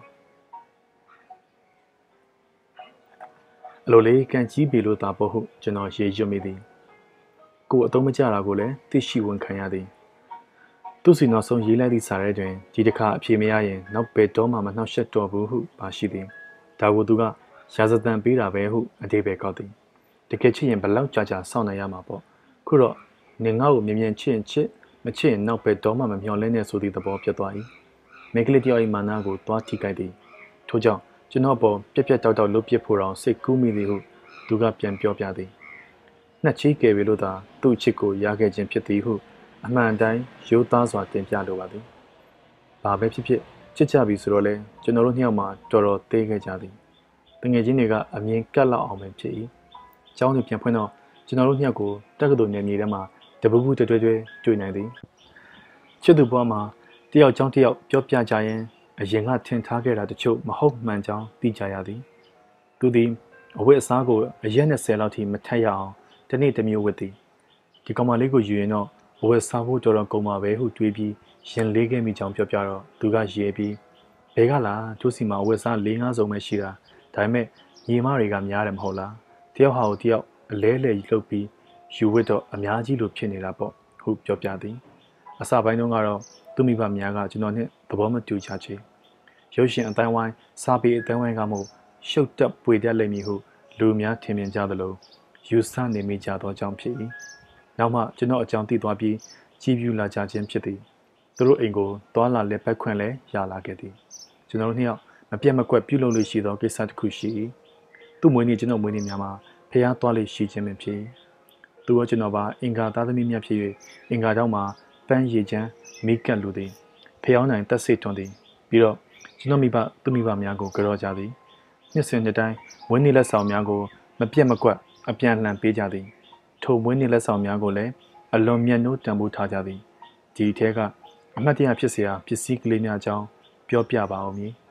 အလိုလေးကန်ကြီးပေလို့သာပေါ့ဟုကျွန်တော်ရေရွတ်မိသည်ကိုအသုံးမကျတာကိုလည်းသိရှိဝန်ခံရသည်သူစီနောက်ဆုံးရေးလိုက်သည့်စာရဲတွင်ဒီတစ်ခါအဖြေမရရင်နောက်ဘယ်တော့မှမနှောက်ယှက်တော့ဘူးဟုပါရှိသည်ဒါကိုသူကရာဇသံပေးတာပဲဟုအသေးပဲကောက်သည်တကယ်ချစ်ရင်ဘလောက်ကြာကြာစောင့်နေရမှာပေါ့ခုတော့နေငါ့ကိုမြင်မြင်ချစ်ရင်ချစ်မချစ်ရင်နောက်ဘယ်တော့မှမမျှော်လင့်နဲ့ဆိုသည့်သဘောဖြစ်သွား၏မိကလေးတယောက်၏မာနကိုသွားထိခိုက်သည်ထို့ကြောင့်ကျွန်တော်ပေါ်ပြက်ပြက်တောက်တောက်လှုပ်ပစ်ဖို့တောင်စိတ်ကူးမိသည်ဟုသူကပြန်ပြောပြသည်နှစ်ချီးကယ်ပြီလို့သာသူ့ချစ်ကိုရခဲ့ခြင်းဖြစ်သည်ဟုအမှန်တိုင်းရိုးသားစွာတင်ပြလိုပါသည်ဘာပဲဖြစ်ဖြစ်ချစ်ကြပြီဆိုတော့လေကျွန်တော်တို့နှစ်ယောက်မှာတော်တော်သေးခဲ့ကြသည်တငယ်ချင်းတွေကအမြင်ကတ်လောက်အောင်ပဲဖြစ်၏ကျောင်းသူပြန်ဖွင့်တော့ကျွန်တော်တို့နှစ်ယောက်ကိုတက္ကသိုလ်နယ်မြေထဲမှာတပူးပူးတွဲတွဲတွဲတွေ့နိုင်သည်ချစ်သူဘဝမှာတယောက်ကျောင်းတယောက်ပြောပြကြရင်အရင်ကထင်ထားခဲ့တာတချို့မဟုတ်မှန်ကြောင်းသိကြရသည်သူသည်အဝတ်အစားကိုအရက်နဲ့ဆယ်လောက်ထိမထက်ရအောင်တနေ့တစ်မျိုးဝတ်သည်ဒီကောင်မလေးကိုယူရင်တော့အဝတ်စားဖို့တော်တော်ကုန်ပါပဲဟုတွေးပြီးရင်လေးခဲ့မိကြောင်းပြောပြတော့သူကရေပြီးဘဲကလားသူစီမှာအဝတ်စား၄၅စုံပဲရှိတာဒါပေမဲ့ညီမတွေကများတယ်မဟုတ်လားတယောက်ဟာကိုတယောက်အလဲလဲလှုပ်ပြီးယူဝတ်တော့အများကြီးလိုဖြစ်နေတာပေါ့ဟုပြောပြသည်အစပိုင်းတုန်းကတော့သူမိဘများကကျွန်တော်နဲ့သဘောမတူချချေရုပ်ရှင်အတိုင်းဝိုင်းစာပေအတိုင်းဝိုင်းကမို့ရှုပ်တက်ပွေတက်လိမ့်မည်ဟုလူများထင်မြင်ကြသလိုယူဆနေမိကြသောကြောင့်ဖြစ်၏နောက်မှကျွန်တော်အကြောင်းသိသွားပြီးကြည်ပြူလာကြခြင်းဖြစ်သည်သူတို့အိမ်ကိုတွာလာလက်ပတ်ခွင့်လည်းရလာခဲ့သည်ကျွန်တော်တို့နှစ်ယောက်မပြတ်မကွက်ပြုလုပ်လို့ရှိသောကိစ္စတစ်ခုရှိ၏သူ့မွေးနေ့ကျွန်တော်မွေးနေ့များမှာဖះသွားလို့ရှိခြင်းပင်ဖြစ်သူကကျွန်တော်ပါအင်္ဂါသားသမီးများဖြစ်၍အင်္ဂါတောင်းမှာပန်းရည်ချမ်းမိကတ်လူသည်ဖះနိုင်တက်စိတ်ထွန်းသည်ပြီးတော့ကျွန်တော်မိဘသူ့မိဘများကိုကြောကြသည်နှစ်စဉ်နှစ်တိုင်းဝင်းနေလက်ဆောင်များကိုမပြတ်မကွက်အပြန်လှန်ပေးကြသည်ထိုမွေးနေ့လက်ဆောင်များကိုလည်းအလွန်မြတ်နိုးတန်ဖိုးထားကြသည်ဒီထဲကအမှတ်တရဖြစ်เสียပစ္စည်းကလေးများအကြောင်းပြောပြပါအောင်မည်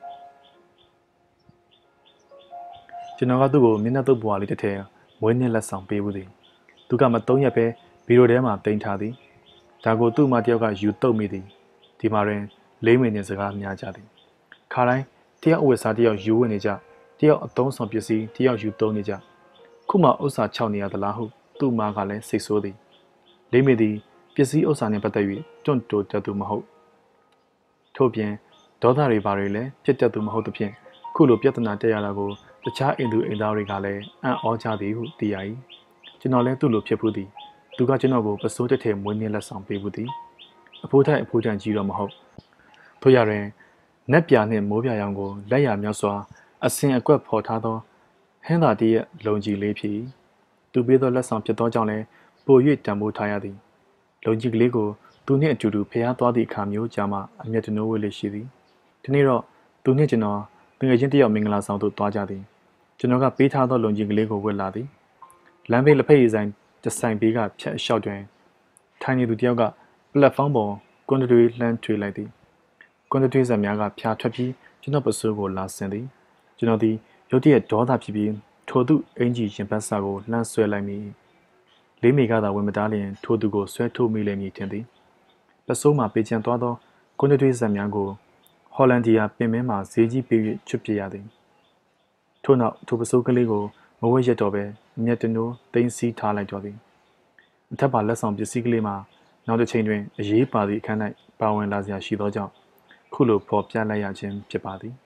ကျွန်တော်ကသူ့ကိုမျက်နှာတုပ်ပွားလေးတစ်ထည်မွေးနေ့လက်ဆောင်ပေးဘူးသည်သူကမသုံးရက်ပဲဗီဒီယိုထဲမှာတင်ထားသည်ဒါကိုသူ့မတယောက်ကယူတုပ်မိသည်ဒီမှာတွင်လေးမိနစ်စကားများကြသည်ခါတိုင်းတယောက်အဝတ်စားတယောက်ယူဝင်နေကြတယောက်အသုံးဆောင်ပစ္စည်းတယောက်ယူသုံးနေကြခုမှဥစ္စာချောက်နေရသလားဟုသူ့မကလည်းစိတ်ဆိုးသည်လေးမိသည်ပစ္စည်းဥစ္စာနှင့်ပတ်သက်၍တွန့်တိုတတ်သူမဟုတ်ထို့ပြင်ဒေါသတွေဘာတွေလည်းဖြစ်တတ်သူမဟုတ်သဖြင့်ခုလိုပြဿနာတက်ရတာကိုတခြားအိမ်သူအိမ်သားတွေကလည်းအံ့ဩကြသည်ဟုသိရ၏ကျွန်တော်လည်းသူ့လိုဖြစ်ဖူးသည်သူကကျွန်တော်ကိုပစိုးတစ်ထည်မွေးနေ့လက်ဆောင်ပေးဘူးသည်အဖိုးထိုက်အဖိုးတန်ကြီးတော့မဟုတ်ထို့ရတွင်နက်ပြာနှင့်မိုးပြာရောင်ကိုလက်ရမြောက်စွာအစင်အကွက်ဖော်ထားသောဟင်းသာတည်းရဲ့လုံကြီးလေးဖြစ်သူပေးသောလက်ဆောင်ဖြစ်သောကြောင့်လည်းပို၍တန်ဖိုးထားရသည်လုံကြီးကလေးကိုသူနှင့်အတူတူဖျားသွားသည့်အခါမျိုးကြာမှအမျက်တနိုးဝေးလေးရှိသည်ဒီနေ့တော့သူနှင့်ကျွန်တော်ငွေချင်းတယောက်မင်္ဂလာဆောင်သို့သွားကြသည်ကျွန်တော်ကပေးထားသောလုံကြီးကလေးကိုဝတ်လာသည်လမ်းဘေးလက်ဖက်ရည်ဆိုင်တဆိုင်ဘေးကဖြတ်အလျှောက်တွင်ထိုင်နေသူတယောက်ကပလက်ဖောင်းပေါ်ကွန်တတွေလှမ်းထွေလိုက်သည်ကွန်တတွေဇက်များကဖြာထွက်ပြီးကျွန်တော်ပစိုးကိုလာဆင်သည်ကျွန်တော်သည်ရုတ်တရက်ဒေါသဖြစ်ပြီးထိုသူအင်ကြီးရင်ပတ်စာကိုလှမ်းဆွဲလိုက်မိလေးမိကသာဝင်မတားလျင်ထိုသူကိုဆွဲထုတ်မိလိမ့်မည်ထင်သည်ပစိုးမှာပေချန်သွားသောကွန်တတွေဇက်များကိုဟော်လန်ဒီယာပင်မင်းမှာဈေးကြီးပေး၍ချွတ်ပြရသည်ထို့နောက်ထိုပစိုးကလေးကိုမဝဲရက်တော့ပဲမျက်တနိုးသိမ်းဆည်းထားလိုက်တော့သည်အထက်ပါလက်ဆောင်ပစ္စည်းကလေးမှာနောက်တစ်ချိန်တွင်အရေးပါသည့်အခန်း၌ပါဝင်လာစရာရှိသောကြောင့်ခုလိုဖော်ပြလိုက်ရခြင်းဖြစ်ပါသည်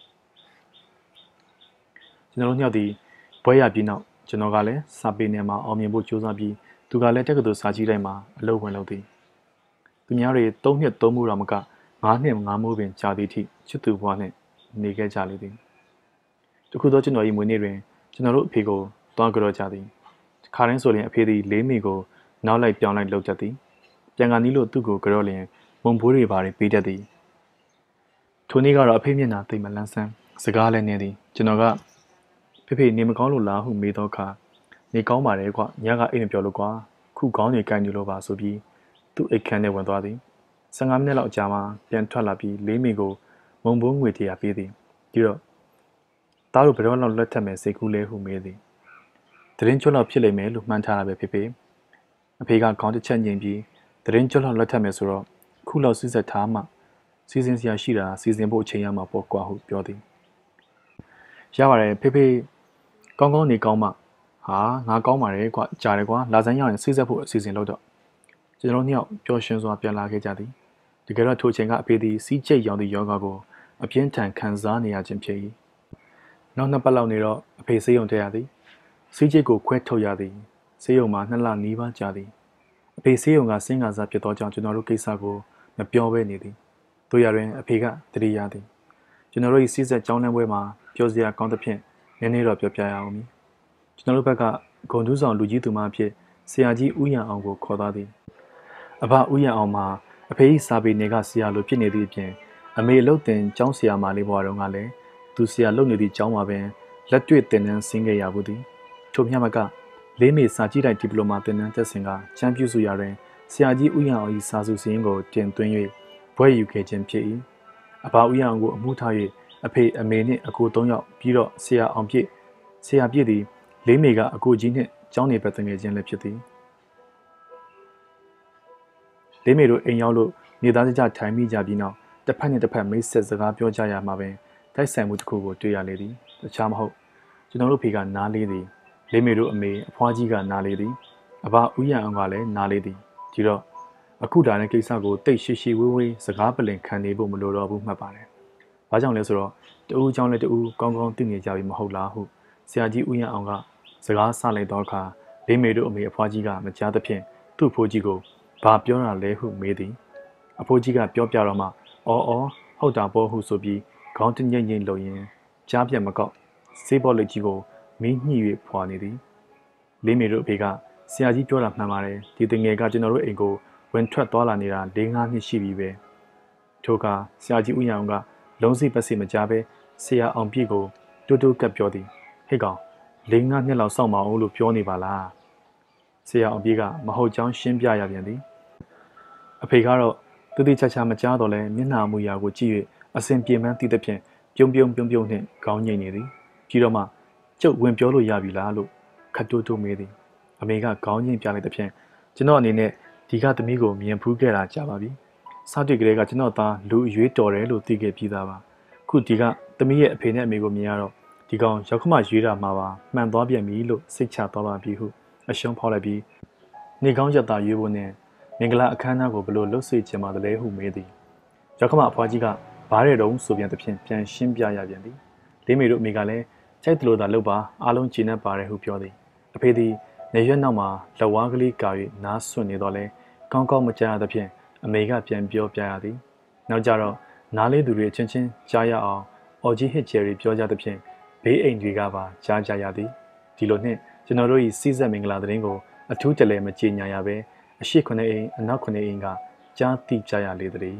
ကျွန်တော်တို့ညောက်သည်ဘွဲရပြီးနောက်ကျွန်တော်ကလည်းစာပေနယ်မှာအောင်မြင်ဖို့ကြိုးစားပြီးသူကလည်းတက္ကသိုလ်စာကြီးတိုင်းမှာအလုပ်ဝင်လုပ်သည်သူများတွေသုံးနှစ်သုံးမှုတော်မကငါးနှစ်ငါးမိုးပင်ကြာသည့်အထိချစ်သူဘွားနှင့်နေခဲ့ကြလေသည်တခုသောကျွန်တော်၏မွေးနေ့တွင်ကျွန်တော်တို့အဖေကိုတွားကြတော့ကြသည်ခါတိုင်းဆိုရင်အဖေသည်လေးမိကိုနောက်လိုက်ပြောင်းလိုက်လှုပ်တတ်သည်ပြန်ကနီးလို့သူ့ကိုကြော့လျင်မုံဘိုးတွေဘာတွေပေးတတ်သည်ထိုနေ့ကတော့အဖေမျက်နှာသိမ့်မလန်းဆန်းစကားလည်းနေသည်ကျွန်တော်ကဖေဖေနေမကောင်းလို့လားဟုမေးတော့ခါနေကောင်းပါတယ်ကွညကအိမ်မပြောလို့ကွာခုကောင်းတွေကင်နေလို့ပါဆိုပြီးသူ့အိတ်ခမ်းထဲဝင်သွားသည်ဆယ်ငါးမိနစ်လောက်ကြာမှပြန်ထွက်လာပြီးလေးမိကိုမုံဘိုးငွေတရာပေးသည်ပြီးတော့သားတို့ဘယ်တော့လောက်လက်ထက်မယ်စိတ်ကူးလဲဟုမေးသည်တရင်ကျွတ်လောက်ဖြစ်လိမ့်မယ်လို့မှန်းထားတာပဲဖေဖေအဖေကခေါင်းတစ်ချက်ငိမ်ပြီးတရင်ကျွတ်လောက်လက်ထက်မယ်ဆိုတော့ခုလောက်စစ်ဆက်ထားမှစီစဉ်စရာရှိတာစီစဉ်ဖို့အချိန်ရမှာပေါ့ကွာဟုပြောသည်ရပါတယ်ဖေဖေကောင်းကောင်းနေကောင်းမှဟာငါကောင်းပါတယ်ကွာကြားတယ်ကွာလာစမ်းရရင်စစ်ဆက်ဖို့အစီအစဉ်လုပ်တော့ကျွန်တော်တို့ညောက်ပျော်ရွှင်စွာပြန်လာခဲ့ကြသည်တကယ်တော့ထိုချိန်ကအဖေသည်စီးကျိတ်ရောင်သည့်ယောဂကိုအပြင်းထန်ခံစားနေရခြင်းဖြစ်၏နောက်နှစ်ပတ်လောက်နေတော့အဖေဆေးရုံတက်ရသည်စီးကျိတ်ကိုခွဲထုတ်ရသည်ဆေးရုံမှာနှစ်လနီးပါးကြာသည်အဖေဆေးရုံကစင်ကားစားဖြစ်သောကြောင့်ကျွန်တော်တို့ကိစ္စကိုမပြောဘဲနေသည်တို့ရတွင်အဖေကတတိယသည်ကျွန်တော်တို့၏စီးဆက်ကြောင်းလမ်းပွဲမှာပြောစရာကောင်းသဖြင့်နည်းနည်းတော့ပြောပြရအောင်မည်ကျွန်တော်တို့ဘက်ကဂုံတူးဆောင်လူကြီးသူမအဖြစ်ဆရာကြီးဦးရန်အောင်ကိုခေါ်သွားသည်အဘဦးရန်အောင်မှာအဖေ၏စာပေနယ်ကဆရာလိုဖြစ်နေသည့်အပြင်အမေအလုပ်တင်ကျောင်းဆရာမလေးဘွားတော်ကလည်းသူဆရာလုပ်နေသည့်ကျောင်းမှာပင်လက်တွေ့သင်တန်းဆင်းခဲ့ရဘူးသည်ထို့မြတ်မကလေးမေစာကြည့်တိုက်ဒီပလိုမာသင်တန်းတက်စဉ်ကချမ်းပြူစုရာတွင်ဆရာကြီးဦးရန်အောင်၏စာစုစည်းကိုတင်သွင်း၍ဘွဲ့ယူခဲ့ခြင်းဖြစ်၏အဘဦးရန်အောင်ကိုအမှုထား၍အဖေအမေနှင့်အကိုသုံးယောက်ပြီးတော့ဆရာအောင်ပြည့်ဆရာပြည့်သည်လေးမေကအကိုကြီးနှင့်ကျောင်းနေပတ်သက်ငယ်ချင်းလည်းဖြစ်သည်လေးမေတို့အိမ်ရောက်လို့နေသားကြထိုင်မိကြပြီးနောက်တစ်ဖက်နှင့်တစ်ဖက်မိတ်ဆက်စကားပြောကြရမှာပင်တိုက်ဆိုင်မှုတစ်ခုကိုတွေ့ရလေသည်တခြားမဟုတ်ကျွန်တော်တို့ဖေကနားလေးသည်လေးမေတို့အမေအဖွားကြီးကနားလေးသည်အဘဦးရန်အောင်ကလည်းနားလေးသည်ဒီတော့အခုဒါနဲ့ကိစ္စကိုတိတ်ရှိရှိဝေးဝေးစကားပလင်ခံနေဖို့မလိုတော့ဘူးမှတ်ပါတယ်ဘာကြောင့်လဲဆိုတော့တူးเจ้าလည်းတူးကောင်းကောင်းသိနေကြပြီမဟုတ်လားဟုဆရာကြီးဦးရန်အောင်ကစကားဆလိုက်တော့အခါလေးမေတို့အမေအဖွားကြီးကမကြားသဖြင့်သူ့ဖိုးကြီးကိုဘာပြောတာလဲဟုမေးသည်အဖိုးကြီးကပြောပြတော့မှအော်အော်ဟုတ်တာပေါ့ဟုဆိုပြီးခေါင်းတညိမ့်ငိမ့်လုံရင်ကြားပြတ်မကောက်စေးဘောလိတ်ကြီးကိုမီးညှိ၍ဖွာနေသည်လေးမေတို့အဖေကဆရာကြီးပြောတာမှန်ပါတယ်ဒီတငယ်ကကျွန်တော်တို့အိမ်ကိုဝင်ထွက်သွားလာနေတာ၄-၅နှစ်ရှိပြီပဲထို့ကဆရာကြီးဦးရန်အောင်ကလုံးစိပတ်စိမကြားပဲဆရာအောင်ပြည့်ကိုတိုးတိုးကပ်ပြောသည်ဟဲ့ကောင်၄-၅နှစ်လောက်စောင့်မအောင်လို့ပြောနေပါလားဆဆရာအောင်ပြေးကမဟုတ်ကြောင်းရှင်းပြရပြန်သည်အဖေကတော့တူတီချာချာမကြားတော့လဲမျက်နှာမူရာကိုကြည့်၍အစင်ပြေမှန်းသိသဖြင့်ပြုံးပြုံးပြုံးပြုံးနှင့်ခေါင်းငိမ့်နေသည်ပြီးတော့မှကျုပ်ဝင်ပြောလို့ရပြီလားလို့ခတ်တိုးတိုးမေးသည်အမေကခေါင်းငိမ့်ပြလိုက်သဖြင့်ကျွန်တော်အနေနဲ့ဒီကသမီးကိုမြင်ဖူးခဲ့တာကြာပါပြီစတွေ့ကလေးကကျွန်တော်သားလူအရွေးတော်တယ်လို့သိခဲ့ပြီးသားပါခုဒီကသမီးရဲ့အဖေနဲ့အမေကိုမြင်ရတော့ဒီကောင်ရောက်ခမရွေးတာမှာပါမှန်သွားပြန်ပြီလို့စိတ်ချသွားပါပြီဟုအရှုံးဖောက်လိုက်ပြီးနေကောင်းရက်သားရွေးဖို့နဲ့မင်္ဂလာအခမ်းအနားကိုဘလို့လှုပ်ဆွေးချင်ပါသလဲဟုမေးသည်ရောက်ခမအဖွားကြီးကဘားရဲတုံးဆိုပြန်သဖြင့်ပြန်ရှင်းပြရပြန်သည်လေးမေတို့အမေကလည်းကြိုက်တယ်လို့သာလုပ်ပါအားလုံးကြည်နပ်ပါတယ်ဟုပြောသည်အဖေသည်နေရွက်နောက်မှာလက်ဝါးကလေးကာ၍နားဆွနေတော့လဲကောင်းကောင်းမကြားရသဖြင့်အမေကပြန်ပြောပြရသည်နောက်ကြတော့နားလေးသူတွေချင်းချင်းကြားရအောင်အော်ကြီးဟစ်ကျယ်ရီပြောကြသဖြင့်ဘေးအိမ်တွေကပါကြားကြရသည်ဒီလိုနှင့်ကျွန်တော်တို့၏စီးစက်မင်္ဂလာသတင်းကိုအထူးတလဲမကြေညာရဘဲအရှိခုနှစ်အိမ်အနောက်ခုနှစ်အိမ်ကကြားသိကြရလေသည်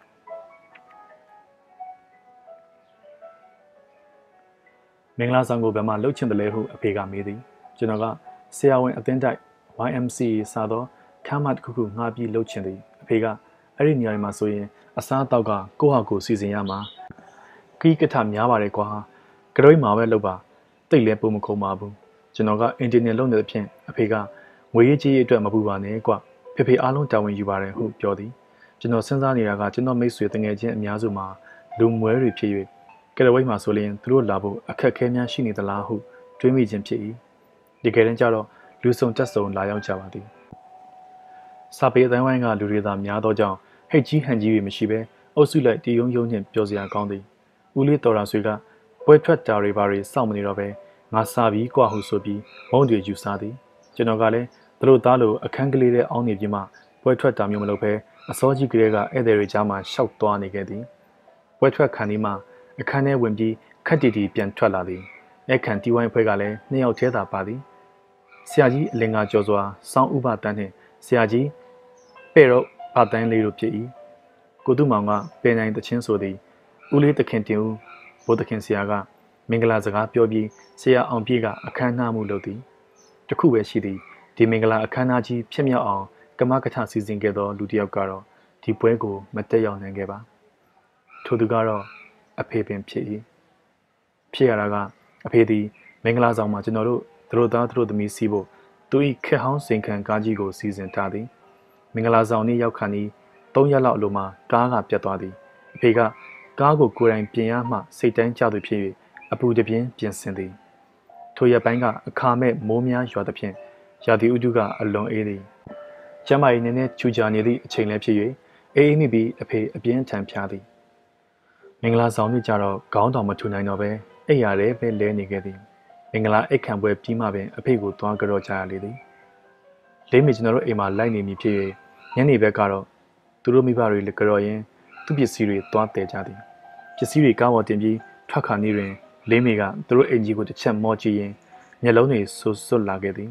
မင်္ဂလာဆောင်ကိုဘယ်မှာလှုပ်ချင်တယ်လဲဟုအဖေကမေးသည်ကျွန်တော်ကဆရာဝန်အသင်းတိုက် Y M C A စသောခမ်းမတစ်ခုခုငှားပြီးလှုပ်ချင်သည်အဖေကအဲ့ဒီနေရာမှာဆိုရင်အစားအသောက်ကကိုယ့်ဟာကိုယ်စီစဉ်ရမှာခီးကထများပါတယ်ကွာကရွေးမှာပဲလှုပ်ပါတိတ်လဲပုံမခုံပါဘူးကျွန်တော်ကအင်ဂျင်နီယာလုပ်နေတဲ့ဖြင့်အဖေကငွေရေးကြေးရေးအတွက်မပူပါနဲ့ကွဖေဖေအားလုံးတာဝန်ယူပါတယ်ဟုပြောသည်ကျွန်တော်စဉ်းစားနေတာကကျွန်တော်မိတ်ဆွေတငယ်ချင်းအများစုမှာလူမွဲတွေဖြစ်၍ကရဝိတ်မှာဆိုရင်သူတို့လာဖို့အခက်အခဲများရှိနေသလားဟုတွေးမိခြင်းဖြစ်၏ဒီကဲတန်းကျတော့လူစုံတက်စုံလာရောက်ကြပါသည်စာပေအတိုင်းဝိုင်းကလူတွေသာများသောကြောင့်ဟိတ်ကြီးဟန်ကြီးတွေမရှိဘဲအုပ်စုလိုက်တည်ယုံယုံနှင့်ပြောစရာကောင်းသည်ဦးလေးတော်ရာဆွေကပွဲထွက်တာတွေဘာတွေစောင့်မနေတော့ဘဲငါစာပြီးကွာဟုဆိုပြီးမုံတွေယူစားသည်ကျွန်တော်ကလည်းသူတို့သားလိုအခန်းကလေးတဲ့အောင်းနေပြီးမှပွဲထွက်တာမျိုးမလုပ်ဘဲအစောကြီးကလေးကဧည့်သည်တွေကြားမှာရှောက်သွားနေခဲ့သည်ပွဲထွက်ခံဒီမှအခန်းထဲဝင်ပြီးခက်တီတီပြန်ထွက်လာသည်အခန်းတီဝိုင်းဖွဲကလည်းနှစ်ယောက်တည်းသာပါသည်ဆရာကြီးအလင်ကကြော်စွာစောင်းဥပတန်းနှင့်ဆရာကြီးပဲ့တော့ဗတန်းလေးတို့ဖြစ်၏ကိုသူမောင်ကပင်နိုင်တချင်းဆိုသည်ဦးလေးတခင်တင်ဦးဘိုးတခင်ဆရာကမင်္ဂလာစကားပြောပြီးဆရာအောင်ပြေးကအခမ်းအနားမှုလုပ်သည်တခုပဲရှိသည်ဒီမင်္ဂလာအခမ်းအနားကြီးဖြစ်မြောက်အောင်ကမကထစီစဉ်ခဲ့သောလူတစ်ယောက်ကတော့ဒီပွဲကိုမတက်ရောက်နိုင်ခဲ့ပါထို့သူကတော့အဖေပင်ဖြစ်၏ဖြစ်ရတာကအဖေသည်မင်္ဂလာဆောင်မှာကျွန်တော်တို့သူတို့သားသူတို့သမီးစီးဖို့သူ၏ခက်ဟောင်းစိန်ခံကားကြီးကိုစီစဉ်ထားသည်မင်္ဂလာဆောင်နေ့ရောက်ခါနီးသုံးရက်လောက်အလိုမှာကားကပြတ်သွားသည်အဖေကကားကိုကိုယ်တိုင်ပြင်ရမှစိတ်တိုင်းကြသူဖြစ်၍အပူတပြင်းပြင်ဆင်သည်ထိုရက်ပိုင်းကအခါမဲ့မိုးများရွာသဖြင့်ရာသီဥတုကအလွန်အေးသည်ကျမ်းမာရေးနည်းနည်းချူချာနေသည့်အချိန်လည်းဖြစ်၍အေးအေးမိပြီးအဖေအပြင်းထန်ဖျားသည်မင်္ဂလာဆောင်နေ့ကျတော့ခေါင်းတောင်မထူနိုင်တော့ပဲအိပ်ရတယ်ပဲလဲနေခဲ့သည်မင်္ဂလာအိတ်ခံပွဲပြီးမှပင်အဖေကိုသွားကြော့ကြရလေသည်လေးမိကျွန်တော်တို့အိမ်မှာလိုက်နေမည်ဖြစ်၍ညနေဘက်ကတော့သူတို့မိဘတွေလည်းကြော့ရင်သူ့ပစ္စည်းတွေသွားတည်ကြသည်ပစ္စည်းတွေကားပေါ်တင်ပြီးထွက်ခါနေတွင်လေးမိကသူတို့အိမ်ကြီးကိုတစ်ချက်မော့ကြည့်ရင်မျက်လုံးတွေဆူဆွတ်လာခဲ့သည်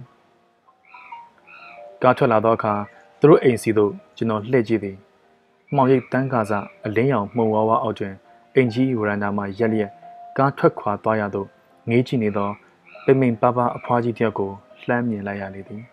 ကားထွက်လာသောအခါသူတို့အိမ်စီသို့ကျွန်တော်လှည့်ကြည့်သည်မှောင်ရိပ်တန်းကားစအလင်းရောင်မှုံဝါးဝါအောက်တွင်အိမ်ကြီးဝရန်တာမှာရက်လျက်ကားထွက်ခွာသွားရသောငေးကြည့်နေသောပိမ့်မိန်ပါပါအဖွားကြီးတယောက်ကိုလှမ်းမြင်လိုက်ရလေသည်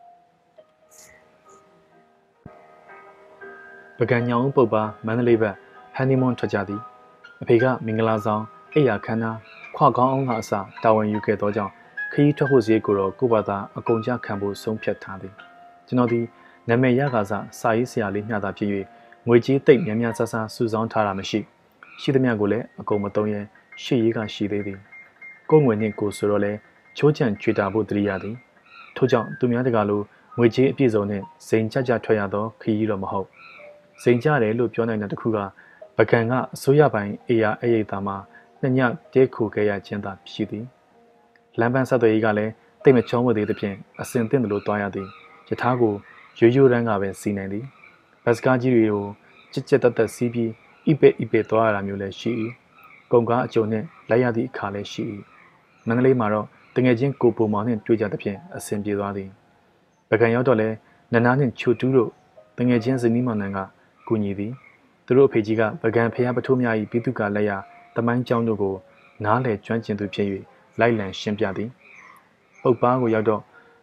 ပကံညောင်ပုပ်ပါမန္တလေးဘက်ဟန်နီမွန်းထွက်ကြသည်အဖေကမင်္ဂလာဆောင်အိယာခမ်းနားခွာကောင်းအောင်ကအစတာဝန်ယူခဲ့သောကြောင့်ခရီးထွက်ဖို့စရိတ်ကိုတော့ကိုယ့်ဘာသာအကုန်ကြခံဖို့ဆုံးဖြတ်ထားသည်ကျွန်တော်ဒီနာမည်ရကားစားစာရေးဆရာလေးမျှတာဖြစ်၍ငွေကြေးသိပ်များများဆဆစုဆောင်းထားတာမရှိရှိသမျှကိုလည်းအကုန်မသုံးရဲရှေ့ရေးကရှိသေးသည်ကိုယ်ငွေနှင့်ကိုဆိုတော့လဲချိုးချံကြွေတာဖို့တရိယာသည်ထို့ကြောင့်သူများတကာလိုငွေကြေးအပြည့်စုံနဲ့စိန်ကြကြထွက်ရသောခရီးတော့မဟုတ်စိန်ကြတယ်လို့ပြောနိုင်တဲ့တစ်ခုကပကံကအစိုးရပိုင်အေယာအေရိတာမှာနှစ်ညတဲခိုခဲ့ရခြင်းသာဖြစ်သည်လမ်းပန်းဆက်သွယ်ရေးကလည်းတိတ်မချုံးမသေးသဖြင့်အစင်သင့်တယ်လို့တွားရသည်ယထာကိုရိုးရိုးတန်းကပဲစီးနိုင်သည်ဘတ်စကားကြီးတွေကိုကြက်ကြက်တက်တက်စီးပြီးအိပဲအိပဲသွားရတာမျိုးလည်းရှိ၏ကုန်ကားအကျုံနဲ့လိုက်ရသည့်အခါလည်းရှိ၏မန္တလေးမှာတော့တငယ်ချင်းကိုပုံမောင်နှင့်တွေ့ကြသဖြင့်အဆင်ပြေသွားသည်ပကံရောက်တော့လဲနနာနှင့်ချိုတူးတို့တငယ်ချင်းဇနီးမောင်နှံကကူညီသည်သူတို့အဖေကြီးကပကံဖျားပထိုးများ၏ပြည်သူကလက်ရတမိုင်းကျောင်းတို့ကိုနားလေကျွမ်းကျင်သူဖြစ်၍လိုက်လံရှင်းပြသည်ပုပ်ပားကိုရောက်တော့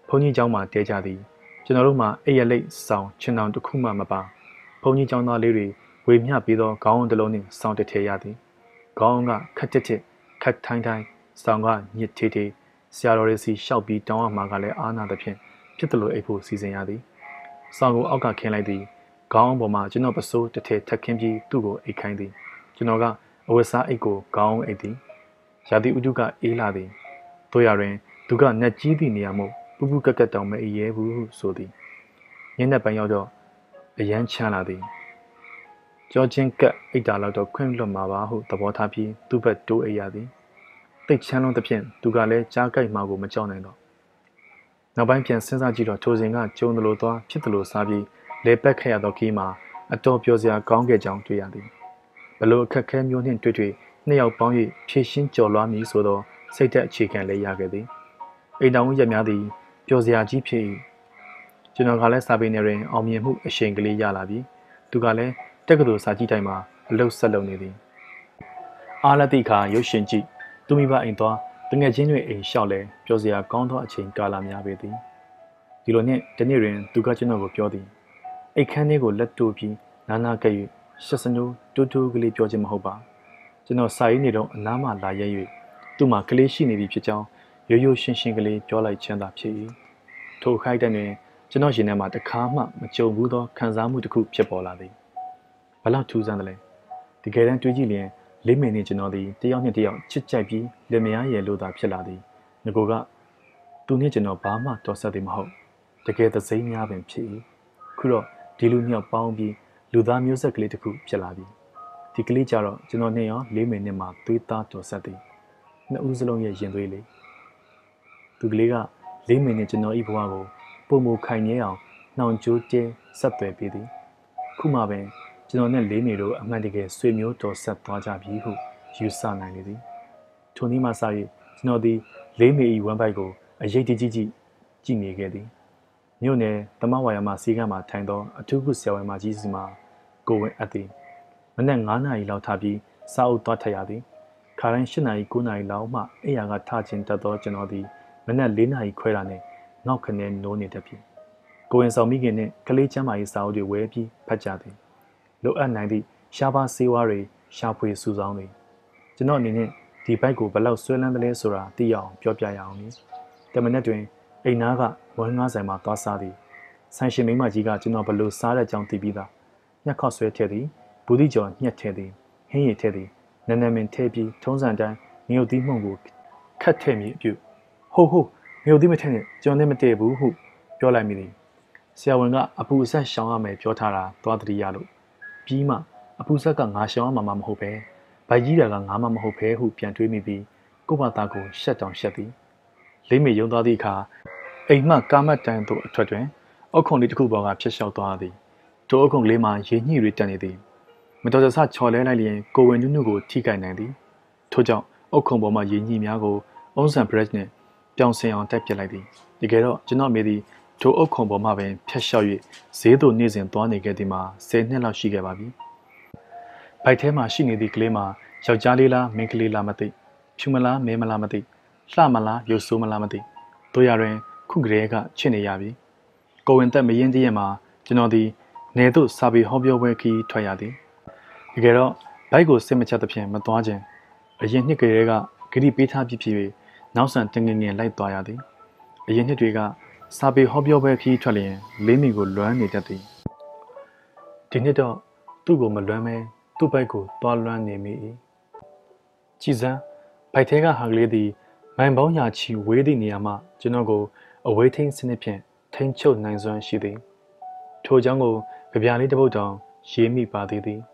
ဘုန်းကြီးကျောင်းမှာတဲကြသည်ကျွန်တော်တို့မှာအိပ်ရလိတ်ဆောင်ချင်တောင်တစ်ခုမှမပါဘုန်းကြီးကျောင်းသားလေးတွေဝေမျှပြီးသောခေါင်းတစ်လုံးနှင့်ဆောင်တထဲရသည်ခေါင်းကခက်တစ်တစ်ခက်ထိုင်းထိုင်းဆောင်ကညစ်ထေးထေးဆရာတော်ရဲ့စီလျှောက်ပြီးတောင်းရမှာကလည်းအားနာသဖြင့်ဖြစ်တယ်လို့အိပ်ဖို့စီစဉ်ရသည်ဆောင်ကိုအောက်ကခင်းလိုက်သည်ခေါင်းပေါ်မှာကျွန်တော်ပစိုးတစ်ထဲထက်ခင်းပြီးသူ့ကိုအိတ်ခိုင်းသည်ကျွန်တော်ကအဝတ်စားအိတ်ကိုခေါင်းအိတ်သည်ရာသီဥတုကအေးလာသည်တို့ရတွင်သူကနက်ကြီးသည့်နေရာမို့ပူပူကက်ကက်တောင်မအေးရဲဘူးဟုဆိုသည်ညနေပိုင်းရောက်တော့အရန်ချမ်းလာသည်ကြောချင်းကက်အိတ်တာလောက်တော့ခွင့်လွတ်မှာပါဟုသဘောထားပြီးသူ့ဘက်တိုးအိပ်ရသည်တိတ်ချမ်းလုံးသဖြင့်သူကလည်းကြားကြိုက်မှာကိုမကြောက်နိုင်တော့နောက်ပိုင်းပြန်စဉ်းစားကြည့်တော့ထိုစဉ်ကကျုံသလိုသွားဖြစ်သလိုစားပြီးလဲပက်ခဲ့ရသောခီးမှာအတော်ပြောစရာကောင်းခဲ့ကြောင်းတွေ့ရသည်ဘလို့အခက်ခဲမျိုးနှင့်တွေ့တွေ့နှစ်ယောက်ပေါင်း၍ဖြည့်ရှင်းကြော်လွှားမည်ဆိုသောစိတ်သက်အခြေခံလည်းရခဲ့သည်အိမ်တော်ရက်များသည်ပျော်စရာကြီးဖြစ်၏ကျွန်တော်ကလည်းစာပေနယ်တွင်အောင်မြင်မှုအရှိန်ကလေးရလာပြီးသူကလည်းတက္ကသိုလ်စာကြည့်တိုင်းမှာအလုပ်ဆက်လုပ်နေသည်အားလက်သည့်အခါရုပ်ရှင်ကြည့်သူမိဘအိမ်သွားတငယ်ချင်းတွေအိမ်လျှောက်လဲပျော်စရာကောင်းသောအချိန်ကာလများပေသည်ဒီလိုနှင့်ဒီနေ့တွင်သူကကျွန်တော်ကိုပြောသည်အိတ်ခမ်းလေးကိုလက်တိုးပြီးနာနာကဲ့၍ရှက်စနိုးတူးတူးကလေးပြောခြင်းမဟုတ်ပါကျွန်တော်စာရေးနေတော့အနားမှလာရဲ၍သူ့မှာကလေးရှိနေပြီဖြစ်ကြောင်းရိုးရိုးရှင်းရှင်းကလေးပြောလိုက်ချမ်းသာဖြစ်၏ထိုခိုက်တဲ့တွင်ကျွန်တော်ရင်ထဲမှာတခါမှမကြုံဘူးသောခံစားမှုတစ်ခုဖြစ်ပေါ်လာသည်ဘလောက်ထူးဆန်းသလဲတကယ်တမ်းတွေးကြည့်ရင်လေးမိနစ်ကျွန်တော်သည်တယောက်နဲ့တယောက်ချစ်ကြိုက်ပြီးလက်မယားရယ်လို့သာဖြစ်လာသည်ငကိုကသူနဲ့ကျွန်တော်ဘာမှတော်ဆက်သည်မဟုတ်တကယ်သစိမ်းများပင်ဖြစ်၏ခုတော့ဒီလူမျိုးပေါင်းပြီးလူသားမျိုးဆက်ကလေးတစ်ခုဖြစ်လာပြီဒီကလေးကြတော့ကျွန်တော်နဲ့ရောလေးမိနစ်မှသွေးသားတော်ဆက်သည်နှစ်ဦးစလုံးရဲ့ရင်သွေးလေးသူကလေးကလေးမိနစ်ကျွန်တော်ဤဘဝကိုပုံမခိုင်မြဲအောင်နှောင်ကြိုးကျဲဆက်သွယ်ပေးသည်ခုမှပင်ကျွန်တော်နဲ့လေးမိတို့အမှန်တကယ်ဆွေမျိုးတော်ဆက်သွားကြပြီဟုယူဆနိုင်လေသည်ထိုနည်းမှစ၍ကျွန်တော်သည်လေးမိဤဝမ်းပိုက်ကိုအရေးတကြီးကြီးကြည့်နေခဲ့သည်မြို့နယ်သမဝါယာမစီကံမှာထိုင်သောအထူးကုဆရာဝန်မကြီးစီမှာကိုဝင်အပ်သည်မနက်ငါးနာရီလောက်ထပြီးစာအုပ်သွားထက်ရသည်ခါတိုင်း၈နာရီ၉နာရီလောက်မှအိယာကထချင်းတက်သောကျွန်တော်သည်မနက်၄နာရီခွဲတာနဲ့နောက်ခနဲ့နိုးနေတတ်ပြီကိုဝင်ဆောင်မိခင်နှင့်ကလေးချမ်းမာရေးစာအုပ်တွေဝဲပြီးဖတ်ကြသည်လိုအပ်နိုင်သည့်ရှားပါးဆေးဝါးတွေရှာဖွေစုဆောင်းသည်ကျွန်တော်အနေနဲ့ဒီဘိုက်ကိုဘလောက်ဆွဲလန်းသလဲဆိုတာသိရအောင်ပြောပြရအောင်နီတမနက်တွင်အိမ်နာကဝမ်းငါးဆိုင်မှာသွားစားသည်ဆိုင်ရှင်မိမကြီးကကျွန်တော်ဘလို့စားတဲ့အကြောင်းသိပြီးသားညက်ခောက်ဆွဲထည့်သည်ဘူးတိကျော်ညှက်ထည့်သည်ဟင်းရည်ထည့်သည်နန်းနမင်ထည့်ပြီးထုံးစံတိုင်းငရုတ်သီးမှုန့်ကိုခတ်ထည့်မိအပြုဟိုဟိုငရုတ်သီးမထည့်နဲ့ကျွန်တော်နဲ့မတည့်ဘူးဟုပြောလိုက်မိသည်ဆရာဝန်ကအပူအဆက်ရှောင်ရမယ်ပြောထားတာသွားတတိရလို့ပြီးမှအပူဆက်ကငါရှောင်ရမှာမဟုတ်ပဲဗိုက်ကြီးတာကငါမှမဟုတ်ပဲဟုပြန်တွေးမိပြီးကို့ဘာသာကိုရှက်တောင်ရှက်သည်လေးမေယုံသွားသည့်အခါအိမ်မှကာမတ်တန်သို့အထွက်တွင်အုတ်ခုံလေးတစ်ခုပေါ်ကဖြတ်လျှောက်သွားသည်ထိုအုတ်ခုံလေးမှာရေညှိတွေတက်နေသည်မတော်တဆချော်လဲလိုက်လျင်ကိုဝင်နုနုကိုထိခိုက်နိုင်သည်ထို့ကြောင့်အုတ်ခုံပေါ်မှရေညှိများကိုအုံးဆန်ဘရက်နှင့်ပြောင်းဆင်အောင်တက်ပစ်လိုက်သည်တကယ်တော့ကျွန်တော်မိသည်ထိုအုတ်ခုံပေါ်မှပင်ဖြတ်လျှောက်၍ဈေးသို့နေ့စဉ်သွားနေခဲ့သည်မှာဆယ်နှစ်လောက်ရှိခဲ့ပါပြီဘိုက်ထဲမှာရှိနေသည့်ကလေးမှာယောက်ျားလေးလားမိန်းကလေးလားမသိဖြူမလားမဲမလားမသိလှမလားရုပ်ဆိုးမလားမသိတို့ရတွင်ခုကလေးကချစ်နေရပြီကိုဝင်သက်မရင်တည်းမှာကျွန်တော်သည်နေသို့စာပေဟောပြောပွဲခီးထွက်ရသည်တကယ်တော့ဘိုက်ကိုစစ်မချက်သဖြင့်မသွားခြင်းအရင်နှစ်ကလေးကဂတိပေးထားပြီးဖြစ်၍နောက်ဆန်တငငယ်လိုက်သွားရသည်အရင်နှစ်တွေကစာပေဟောပြောပွဲခီးထွက်လျင်လေးမိကိုလွမ်းနေတတ်သည်ဒီနှစ်တော့သူ့ကိုမလွမ်းမဲသူ့ဘိုက်ကိုသွားလွမ်းနေမိ၏ကြည်စမ်းဘိုက်ထဲကဟာကလေးသည်မိုင်ပေါင်းရာချီဝေးသည့်နေရာမှကျွန်တော်ကိုအဝေးထိန်းစနစ်ဖြင့်ထိန်းချုပ်နိုင်စွမ်းရှိသည်ထိုကြောင့်ကိုကြပြလေးတစ်ပုဒ်တောင်ရေးမိပါသေးသည်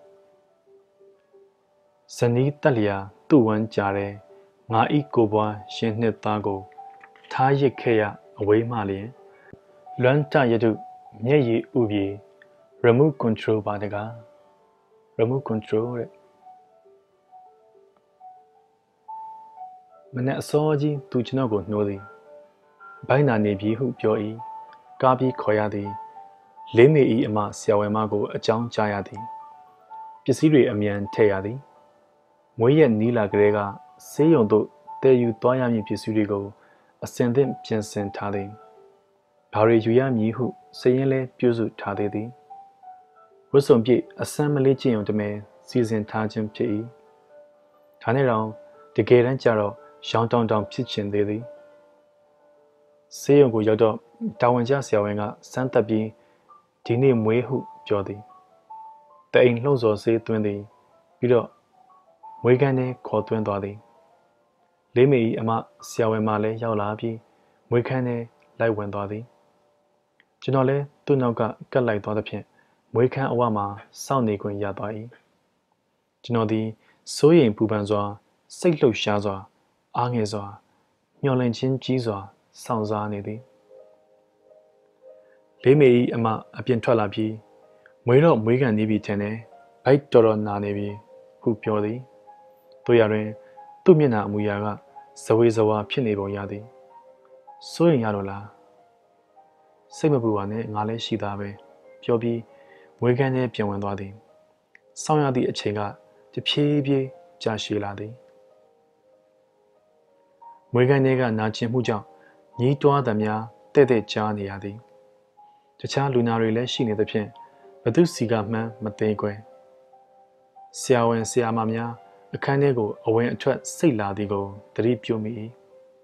ဇနီးတက်လျာသူ့ဝမ်းကြတယ်ငါဤကိုပွားရှင်နှစ်သားကိုထားရစ်ခဲ့ရအဝေးမှလျင်လွမ်းတရတုမျက်ရည်ဥပြေ remove control ပါတကား remove control တဲ့မနေ့အစောကြီးသူကျွန်တော်ကိုနှိုးသည်ဘိုင်းနာနေပြီဟုပြော၏ကားပြီးခေါ်ရသည်လေးမေဤအမဆရာဝန်မကိုအကြောင်းကြားရသည်ပစ္စည်းတွေအမြန်ထည့်ရသည်မွေးရက်နီးလာကလေးကဆေးရုံသို့တည်ယူသွားရမည့်ပစ္စည်းတွေကိုအစင်သင့်ပြင်ဆင်ထားသည်ဘာတွေယူရမည်ဟုစည်ရင်လဲပြုစုထားသေးသည်ဝတ်စုံပြည့်အစမ်းမလေးကျင့်ုံတမဲစီစဉ်ထားခြင်းဖြစ်၏ဒါနဲ့တော့တကယ်တမ်းကျတော့ရောင်တောင်တောင်ဖြစ်ချင်သေးသည်ဆေးရုံကိုရောက်တော့တာဝန်ကျဆရာဝန်ကစမ်းသပ်ပြီးဒီနေ့မွေးဟုပြောသည်တအိမ်လှုံ့ဆော်ဆေးသွင်းသည်ပြီးတော့မွေးကန်းထဲခေါ်သွင်းသွားသည်လေးမေ၏အမဆရာဝန်မှလည်းရောက်လာပြီးမွေးခန်းထဲလိုက်ဝင်သွားသည်ကျွန်တော်လည်းသူ့နောက်ကကတ်လိုက်သွားသဖြင့်မွေးခန်းအဝမှာစောင့်နေခွင့်ရသွား၏ကျွန်တော်သည်စိုးရိမ်ပူပန်စွာစိတ်လှုပ်ရှားစွာအားငယ်စွာမျှော်လင့်ခြင်းကြီးစွာစောင့်စားနေသည်လေးမေ၏အမအပြင်ထွက်လာပြီးမွေးတော့မွေးကန်နေပြီထင်တယ်ဘိုက်တော်တော်နာနေပြီဟုပြောသည်တို့ရတွင်သူ့မျက်နှာအမူအရာကဇဝေဇဝါဖြစ်နေပုံရသည်စိုးရင်ရတော့လားစိတ်မပူပါနဲ့ငါလည်းရှိသားပဲပြောပြီးမွေးကန်းထဲပြန်ဝင်သွားသည်စောင့်ရသည့်အချိန်ကတဖြည်းဖြည်းကြာရှည်လာသည်မွေးကန်းထဲကနာကျင်မှုကြောင့်ညီးတွားသမျှတဲ့တဲ့ကြားနေရသည်တခြားလူနာတွေလည်းရှိနေသဖြင့်ဘသူစီကမှန်းမသိကွယ်ဆရာဝန်ဆရာမများအခန်းထဲကိုအဝင်အထွက်စိတ်လာသည်ကိုသတိပြုမိ၏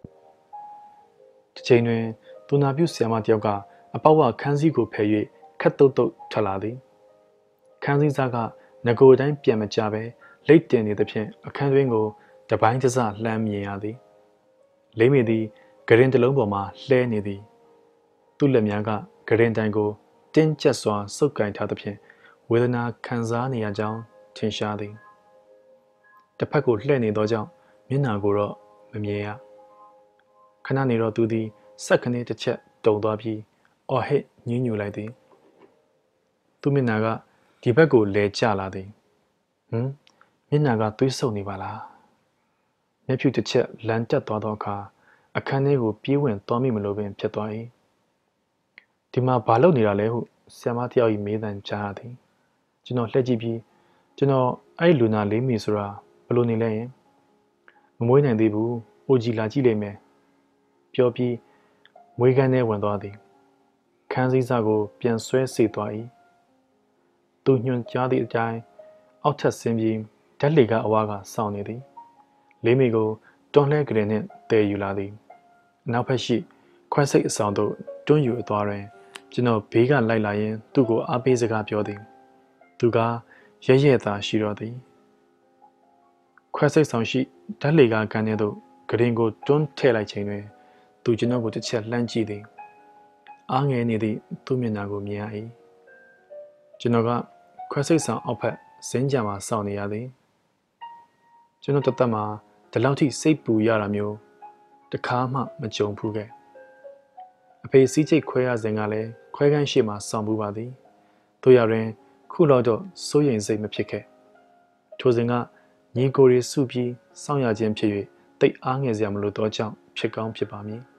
တစ်ချိန်တွင်သူနာပြုဆရာမတစ်ယောက်ကအပေါက်ဝခန်းစည်းကိုဖယ်၍ခတ်တုတ်တုတ်ထွက်လာသည်ခန်းစည်းစားကငကိုတိုင်းပြန်မကြပဲလိတ်တင်နေသဖြင့်အခန်းတွင်ကိုတပိုင်းတစလှမ်းမြင်ရသည်လေးမိသည်ဂရင်တစ်လုံးပေါ်မှလှဲနေသည်သူ့လက်များကဂရင်တိုင်ကိုတင်းကျပ်စွာစုပ်ကိုင်ထားသဖြင့်ဝေဒနာခံစားနေရကြောင်းထင်ရှားသည်တစ်ဖက်ကိုလှည့်နေသောကြောင့်မျက်နှာကိုတော့မမြင်ရခဏနေတော့သူသည်စက်ခဏတစ်ချက်တုံသွားပြီးအော်ဟစ်ညှဉ်းညူလိုက်သည်သူ့မျက်နှာကဒီဘက်ကိုလဲကျလာသည်ဟမ်မျက်နှာကသွေးဆုံနေပါလားမျက်ဖြူတစ်ချက်လန်တက်သွားသောအခါအခန်းထဲကိုပြေးဝင်သွားမိမလို့ပင်ဖြစ်သွား၏ဒီမှာဘာလုပ်နေတာလဲဟုဆရာမတယောက်၏မေးသံကြားရသည်ကျွန်တော်လှည့်ကြည့်ပြီးကျွန်တော်အဲ့လူနာလေးမီဆိုတာဘလို့နေလဲရင်မမွေးနိုင်သေးဘူးအိုကြီးလာကြည့်လိမ့်မယ်ပြောပြီးမွေးကန်းထဲဝင်သွားသည်ခန်းစည်းစာကိုပြန်ဆွဲစေသွား၏သူညွှန်ကြားသည့်အတိုင်းအောက်ထပ်ဆင်းပြီးဓာတ်လေကအဝါကစောင့်နေသည်လေးမီကိုတွန်းလှဲကလေးနှင့်တည်ယူလာသည်အနောက်ဘက်ရှိခွဲစိတ်အဆောင်သို့တွန်းယူအသွားတွင်ကျွန်တော်ဘေးကလိုက်လာရင်သူ့ကိုအားပေးစကားပြောသည်သူကရဲရဲသာရှိတော်သည်ခွဲစိတ်ဆောင်ရှိဓာတ်လေကကန်ထဲသို့ဂရင်ကိုတွန်းထည့်လိုက်ချိန်တွင်သူကျွန်တော်ကိုတစ်ချက်လှမ်းကြည့်သည်အားငယ်နေသည့်သူ့မျက်နှာကိုမြင်ရ၏ကျွန်တော်ကခွဲစိတ်ဆောင်အောက်ဖက်ဇင်းကြံမှာစောင့်နေရသည်ကျွန်တော်တသက်မှာဒီလောက်ထိစိတ်ပူရတာမျိုးတခါမှမကြုံဘူးခဲ့အဖေစီးချိတ်ခွဲရစဉ်ကလည်းခွဲခန်းရှိမှစောင့်မှုပါသည်တို့ရတွင်ခုတော့တော့စိုးရိမ်စိတ်မဖြစ်ခဲ့ထိုစဉ်ကညီကိုရီစုပြီးစောင့်ရခြင်းဖြစ်၍တိတ်အားငယ်စရာမလိုတော့ကြောင့်ဖြစ်ကောင်းဖြစ်ပါမည်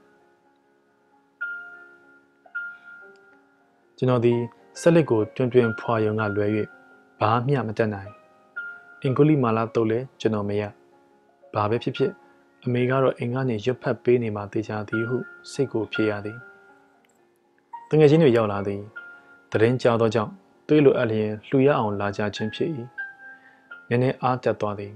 ကျွန်တော်ဒီဆက်လက်ကိုတွင်တွင်ဖွာရုံကလွဲ၍ဘာမျှမတတ်နိုင်အင်္ဂုလိမာလာတော့လဲကျွန်တော်မရဘာပဲဖြစ်ဖြစ်အမေကတော့အိမ်ကနေရွတ်ဖက်ပေးနေမှတေချာသည်ဟုစိတ်ကိုဖြေရသည်တငယ်ချင်းတွေရောက်လာသည်တရင်ကြောက်သောကြောင့်တွေးလိုအပ်လျင်လှူရအောင်လာကြခြင်းဖြစ်၏နည်းနည်းအားတက်သွားသည်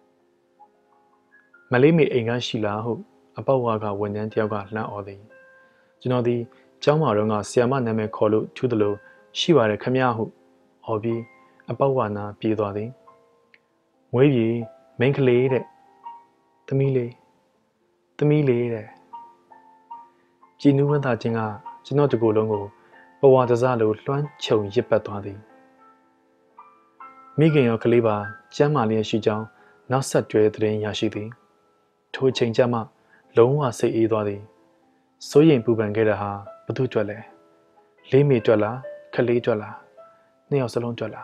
မလေးမေအိမ်ကရှိလားဟုအပေါက်ဝါကဝန်ထမ်းတယောက်ကလှမ်းអော်သည်ကျွန်တော်သည်ကျောင်းမှာတော့ကဆီယာမနာမည်ခေါ်လို့ထူးသလိုရှိပါတယ်ခမရဟုអော်ပြီးအပေါက်ဝါနာပြေးသွားသည်မွေးပြီမိန်းကလေးတဲ့သမီးလေးသမီးလေးတဲ့ကြည်နူးဝန်းသာခြင်းကကျွန်တော်တကူလုံးကိုဘဝတစားလိုလွှမ်းခြုံရစ်ပတ်သွားသည်မိခင်ရောကလေးပါကျမ်းမာလျက်ရှိကြောင်းနောက်ဆက်တွဲသတင်းရရှိသည်ထိုအချိန်ကျမှလုံးဝစိတ်အေးသွားသည်စိုးရိမ်ပူပန်ခဲ့တာဟာဘသူအတွက်လဲလေးမေအတွက်လားခလေးအတွက်လားနှစ်ယောက်စလုံးအတွက်လား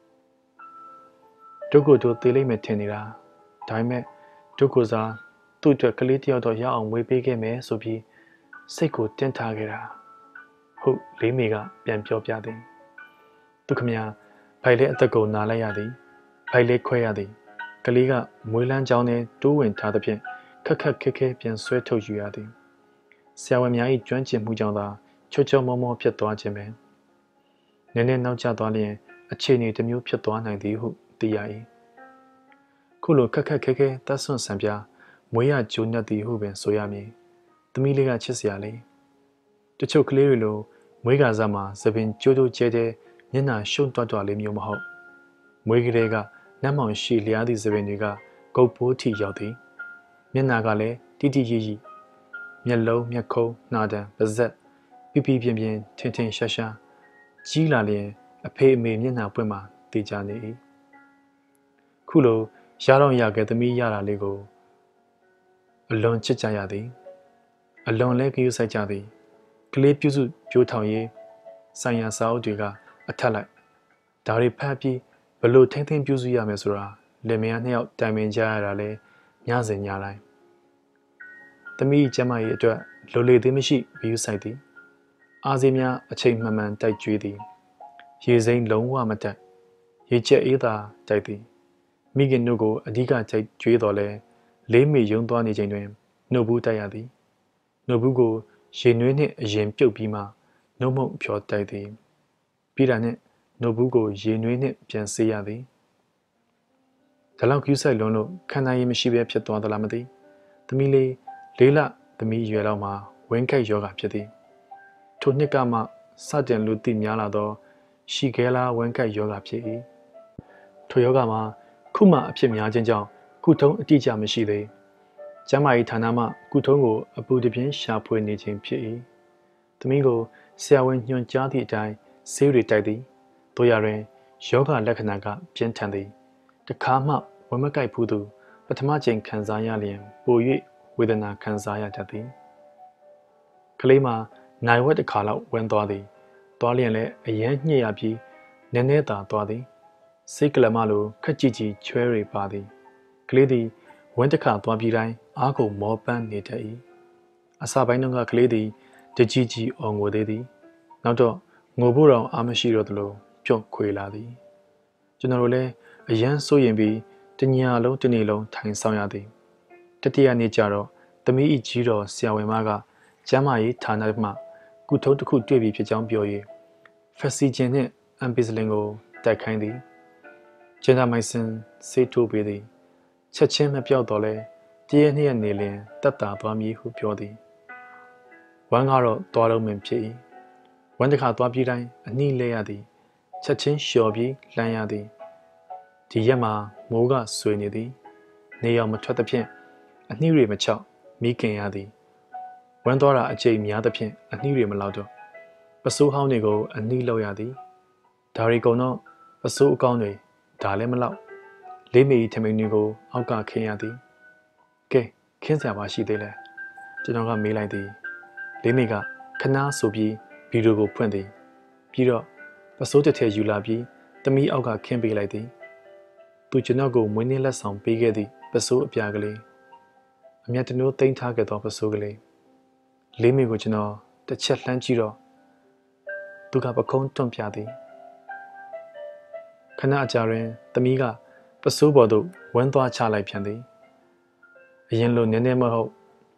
ဒုက္ခတို့သေးလိမ့်မယ်ထင်နေတာဒါပေမဲ့ဒုက္ခစားသူ့အတွက်ကလေးတယောက်တော့ရအောင်ဝေးပေးခဲ့မယ်ဆိုပြီးစိတ်ကိုတင်းထားခဲ့တာဟုတ်လေးမေကပြန်ပြောပြသည်သူခမညာဖိုင်လေးအသက်ကိုနာလိုက်ရသည်ဖိုင်လေးခွဲရသည်ကလေးကမွေးလန်းချောင်းနဲ့တိုးဝင်ထားသဖြင့်ခက်ခက်ခဲခဲပြန်ဆွဲထုတ်ယူရသည်ဆရာဝန်များ၏ကျွမ်းကျင်မှုကြောင့်သာချောချောမောမောဖြစ်သွားခြင်းပဲနည်းနည်းနောက်ကျသွားလျင်အခြေအနေတစ်မျိုးဖြစ်သွားနိုင်သည်ဟုသိရ၏ခုလိုခက်ခက်ခဲခဲတတ်ဆွန့်ဆံပြမွေးရကြိုးညက်သည်ဟုပင်ဆိုရမည်သမီးလေးကချစ်စရာလေးတချို့ကလေးတွေလိုမွေးကစားမှာသပင်ကြိုးကြိုးကျဲကျဲမျက်နှာရှုံ့တွတ်တွတ်လေးမျိုးမဟုတ်မွေးကလေးကနတ်မောင်ရှိလျားသည့်သပင်တွေကဂုတ်ပိုးထီရောက်သည်မျက်နှာကလည်းတိတိရိရိမျက်လုံးမျက်ခုံးနှာတံပါးစပ်ပြပြပြင်းပြင်းထင်ထင်ရှားရှားကြီးလာလျင်အဖေအမေမျက်နှာပွင့်မှသိကြနေ၏ခုလိုရတော့ရခဲ့သမီးရတာလေးကိုအလွန်ချစ်ကြရသည်အလွန်လဲကြည့်ဆိုင်ကြသည်ကလေးပြုစုပြိုးထောင်ရေးဆိုင်ရာစာအုပ်တွေကအထက်လိုက်ဒါတွေဖတ်ပြီးဘလို့ထိမ့်သိမ့်ပြုစုရမယ်ဆိုတာလင်မယားနှစ်ယောက်တိုင်ပင်ကြရတာလဲညစဉ်ညတိုင်းသမီးကျမကြီးအတွက်လိုလေသေးမရှိဘီယူဆိုင်သည်အားစီးများအချိန်မှန်မှန်တိုက်ကြွေးသည်ရေစိမ်းလုံးဝမတက်ရေချက်အေးသာတိုက်သည်မိခင်တို့ကိုအဓိကကြိုက်ကြွေးတော်လဲလေးမေယုံသွားနေချိန်တွင်နှုတ်ဘူးတိုက်ရသည်နှုတ်ဘူးကိုရေနွေးနှင့်အရင်ပြုတ်ပြီးမှနှုတ်မုံဖြောတိုက်သည်ပြီးတာနှင့်နှုတ်ဘူးကိုရေနွေးနှင့်ပြန်ဆေးရသည်ဒါလောက်ကျူးဆိုင်လွန်းလို့ခန္ဓာရည်မရှိဘဲဖြစ်သွားသလားမသိသမီးလေးလေးလသမီးရွယ်လောက်မှာဝင်းကိုက်ယောဂဖြစ်သည်ထိုနှစ်ကမှစတင်လူသိများလာသောရှိခဲလားဝင်းကိုက်ယောဂဖြစ်၏ထိုယောဂမှာခုမှအဖြစ်များခြင်းကြောင့်ကုထုံးအတိအကျမရှိသေးကျမ်းမာရေးဌာနမှကုထုံးကိုအပူတပြင်းရှာဖွေနေခြင်းဖြစ်၏သမီးကိုဆရာဝန်ညွှန်ကြားသည့်အတိုင်းဆေးတွေတိုက်သည်တို့ရတွင်ယောဂလက္ခဏာကပြင်းထန်သည်တခါမှဝမ်းမကိုက်ဘူးသူပထမချိန်ခံစားရလျင်ပို၍ဝေဒနာခံစားရတတ်သည်ကလေးမှာနိုင်ဝက်တစ်ခါလောက်ဝမ်းသွားသည်သွားလျင်လည်းအယမ်းညှိရပြီးနည်းနည်းသာသွားသည်စိတ်ကလမလိုခက်ကြည့်ကြည့်ချွဲတွေပါသည်ကလေးသည်ဝမ်းတစ်ခါသွားပြီးတိုင်းအားကုန်မောပန်းနေတတ်၏အစာပိုင်းတုန်းကကလေးသည်တကြီးကြီးအော်ငိုသေးသည်နောက်တော့ငိုဖို့တော့အားမရှိတော့သလိုပြုတ်ခွေလာသည်ကျွန်တော်တို့လည်းအယမ်းစိုးရင်ပြီးတညာလုံးတနေ့လုံးထိုင်ဆောင်ရသည်တတိယနေ့ကျတော့သမီးဤကြီးတော်ဆရာဝန်မကကျမ်းမာရေးဌာနမှကုထုံးတစ်ခုတွေ့ပြီးဖြစ်ကြောင်းပြော၍ဖက်စီဂျင်နှင့်အမ်ပီစလင်ကိုတိုက်ခိုင်းသည်ဂျင်ဒါမိုင်ဆန်ဆေးထိုးပေးသည်ချက်ချင်းမပြောက်တော့လဲတရက်နှစ်ရက်နေလျင်တက်တာသွားမည်ဟုပြောသည်ဝမ်းကတော့သွားလုံးမင်ဖြစ်၏ဝမ်းတစ်ခါသွားပြီးတိုင်းအနှီးလဲရသည်ချက်ချင်းလျှော်ပြီးလှမ်းရသည်ဒီရက်မှာမိုးကဆွေနေသည်နေရောင်မထွက်သဖြင့်အနှီးတွေမချောက်မိခင်ရသည်ဝမ်းသွားတာအကျိန်များသဖြင့်အနှီးတွေမလောက်တော့ပစိုးဟောင်းတွေကိုအနှီးလောက်ရသည်ဒါရီကုံတော့ပစိုးအကောင်းတွေဒါလည်းမလောက်လေးမီထမင်းတွေကိုအောက်ကခင်းရသည်ကဲခင်းစရာပါရှိသေးလဲကျွန်တော်ကမေးလိုက်သည်လေးမီကခဏဆိုပြီးဗီဒီယိုကိုဖွင့်သည်ပြီးတော့ပစိုးတစ်ထည်ယူလာပြီးသမီးအောက်ကခင်းပေးလိုက်သည်သူကျွန်တော်ကိုမွေးနေ့လက်ဆောင်ပေးခဲ့သည့်ပစိုးအပြာကလေးအမြတ်တနိုးသိမ်းထားခဲ့သောပစိုးကလေးလေးမီကိုကျွန်တော်တစ်ချက်လှမ်းကြည့်တော့သူကပခုံးတွန့်ပြသည်ခဏအကြာတွင်သမီးကပစိုးပေါ်သို့ဝမ်းသွားချလိုက်ပြန်သည်အရင်လိုနည်းနည်းမဟုတ်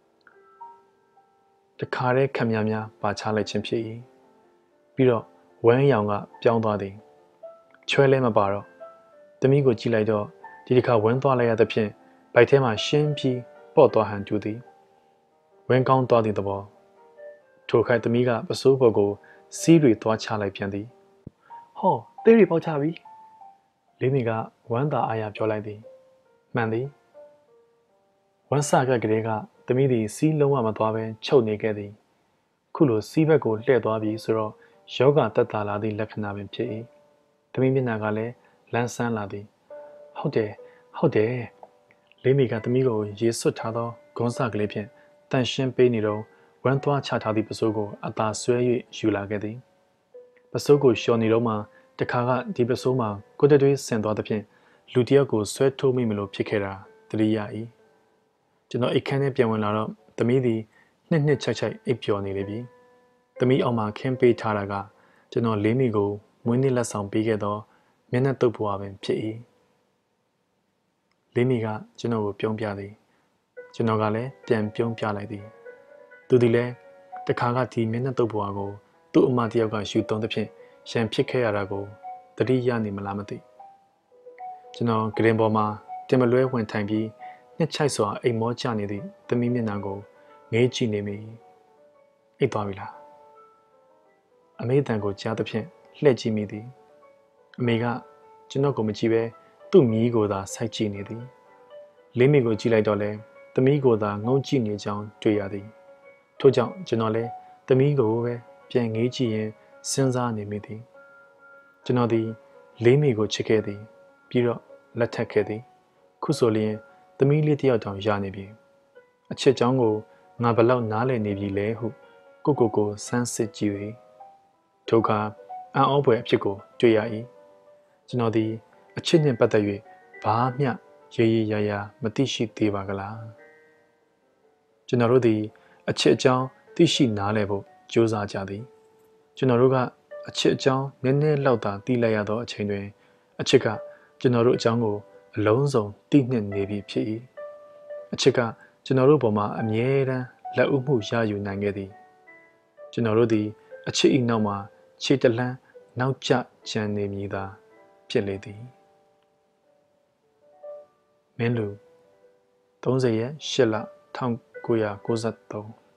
တခါတည်းခက်များများပါချလိုက်ခြင်းဖြစ်၏ပြီးတော့ဝမ်းရောင်ကပြောင်းသွားသည်ချွဲလဲမပါတော့သမီးကိုကြည့်လိုက်တော့ဒီတစ်ခါဝမ်းသွားလိုက်ရသဖြင့်ဗိုက်ထဲမှာရှင်းပြီးပေါ့သွားဟန်တူသည်ဝမ်းကောင်းသွားသည့်သဘောထိုခိုက်သမီးကပစိုးပေါ်ကိုစီးတွေသွားချလိုက်ပြန်သည်ဟောသေးတွေပေါက်ချပြီလေးမီကဝမ်းသာအားရပြောလိုက်သည်မှန်သည်ဝမ်းစကကလေးကသမီးသည်စီးလုံးဝမသွားဘဲချုပ်နေခဲ့သည်ခုလိုစီးဘက်ကိုလှည့်သွားပြီဆိုတော့ယောဂတက်တာလာသည့်လက္ခဏာပင်ဖြစ်၏သမီးမျက်နှာကလည်းလန်းဆန်းလာသည်ဟုတ်တယ်ဟုတ်တယ်လေးမီကသမီးကိုရေဆွတ်ထားသောဂွန်းစကလေးဖြင့်တန့်ရှင်းပေးနေတော့ဝမ်းသွားချထားသည့်ပစိုးကိုအသာဆွဲ၍ယူလာခဲ့သည်ပစိုးကိုလျှော်နေတော့မှတခါကဒီပစိုးမှာကိုတတွေးဆင်သွားသဖြင့်လူတယောက်ကိုဆွဲထိုးမိမလို့ဖြစ်ခဲ့တာသတိရ၏ကျွန်တော်အိတ်ခမ်းထဲပြန်ဝင်လာတော့သမီးသည်နှစ်နှစ်ချိုက်ချိုက်အိပ်ပျော်နေလေပြီသမီးအောင်မှာခင်းပေးထားတာကကျွန်တော်လေးမီကိုမွေးနေ့လက်ဆောင်ပေးခဲ့သောမျက်နှာတုပ်ဘွားပင်ဖြစ်၏လေးမီကကျွန်တော်ကိုပြုံးပြသည်ကျွန်တော်ကလည်းပြန်ပြုံးပြလိုက်သည်သူသည်လည်းတတခါကဒီမျက်နှာတုပ်ပွားကိုသူ့အမတယောက်ကယူသုံးသဖြင့်ရန်ဖြစ်ခဲ့ရတာကိုတတိယနေမလားမသိကျွန်တော်ဂရင်ပေါ်မှာတင်မလွဲဝင်ထိုင်ပြီးနှစ်ချိုက်စွာအိမ်မောကျနေသည့်သမီးမျက်နှာကိုငေးကြည့်နေမိအိတ်သွားပြီလားအမေတန်ကိုကြားသဖြင့်လှည့်ကြည့်မိသည်အမေကကျွန်တော်ကိုမကြည့်ပဲသူ့မြီးကိုသာစိုက်ကြည့်နေသည်လေးမိကိုကြည့်လိုက်တော့လဲသမီးကိုသာငုံကြည့်နေကြောင်းတွေ့ရသည်ထို့ကြောင့်ကျွန်တော်လည်းသမီးကိုပဲပြန်ငေးကြည့်ရင်စဉ်းစားနေမိသည်ကျွန်တော်သည်လေးမိကိုချစ်ခဲ့သည်ပြီးတော့လက်ထပ်ခဲ့သည်ခုဆိုလျင်သမီးလေးတယောက်တောင်ရနေပြီအချစ်ကြောင်းကိုငါဘလောက်နားလည်နေပြီလဲဟုကိုကိုကိုစမ်းစစ်ကြည့်သည်ထိုအခါအံ့ဩဖွယ်အဖြစ်ကိုတွေ့ရ၏ကျွန်တော်သည်အချစ်နှင့်ပတ်သက်၍ဘာမျှရေရေရာရာမသိရှိသေးပါကလားကျွန်တော်တို့သည်အချစ်အကြောင်းသိရှိနားလည်ဖို့ကြိုးစားကြသည်ကျွန်တော်တို့ကအချစ်အကြောင်းနည်းနည်းလောက်သာသိလိုက်ရသောအချိန်တွင်အချစ်ကကျွန်တော်တို့အကြောင်းကိုအလုံးစုံသိနှင့်နေပြီဖြစ်၏အချစ်ကကျွန်တော်တို့ပေါ်မှာအမြဲတမ်းလက်ဦးမှုရယူနိုင်ခဲ့သည်ကျွန်တော်တို့သည်အချစ်ဤနောက်မှာခြေတလှမ်းနောက်ကျကျန်နေမည်သာဖြစ်လေသည်မင်းလူသုံးဆယ်ရက်ရှစ်လ၁၉၉၃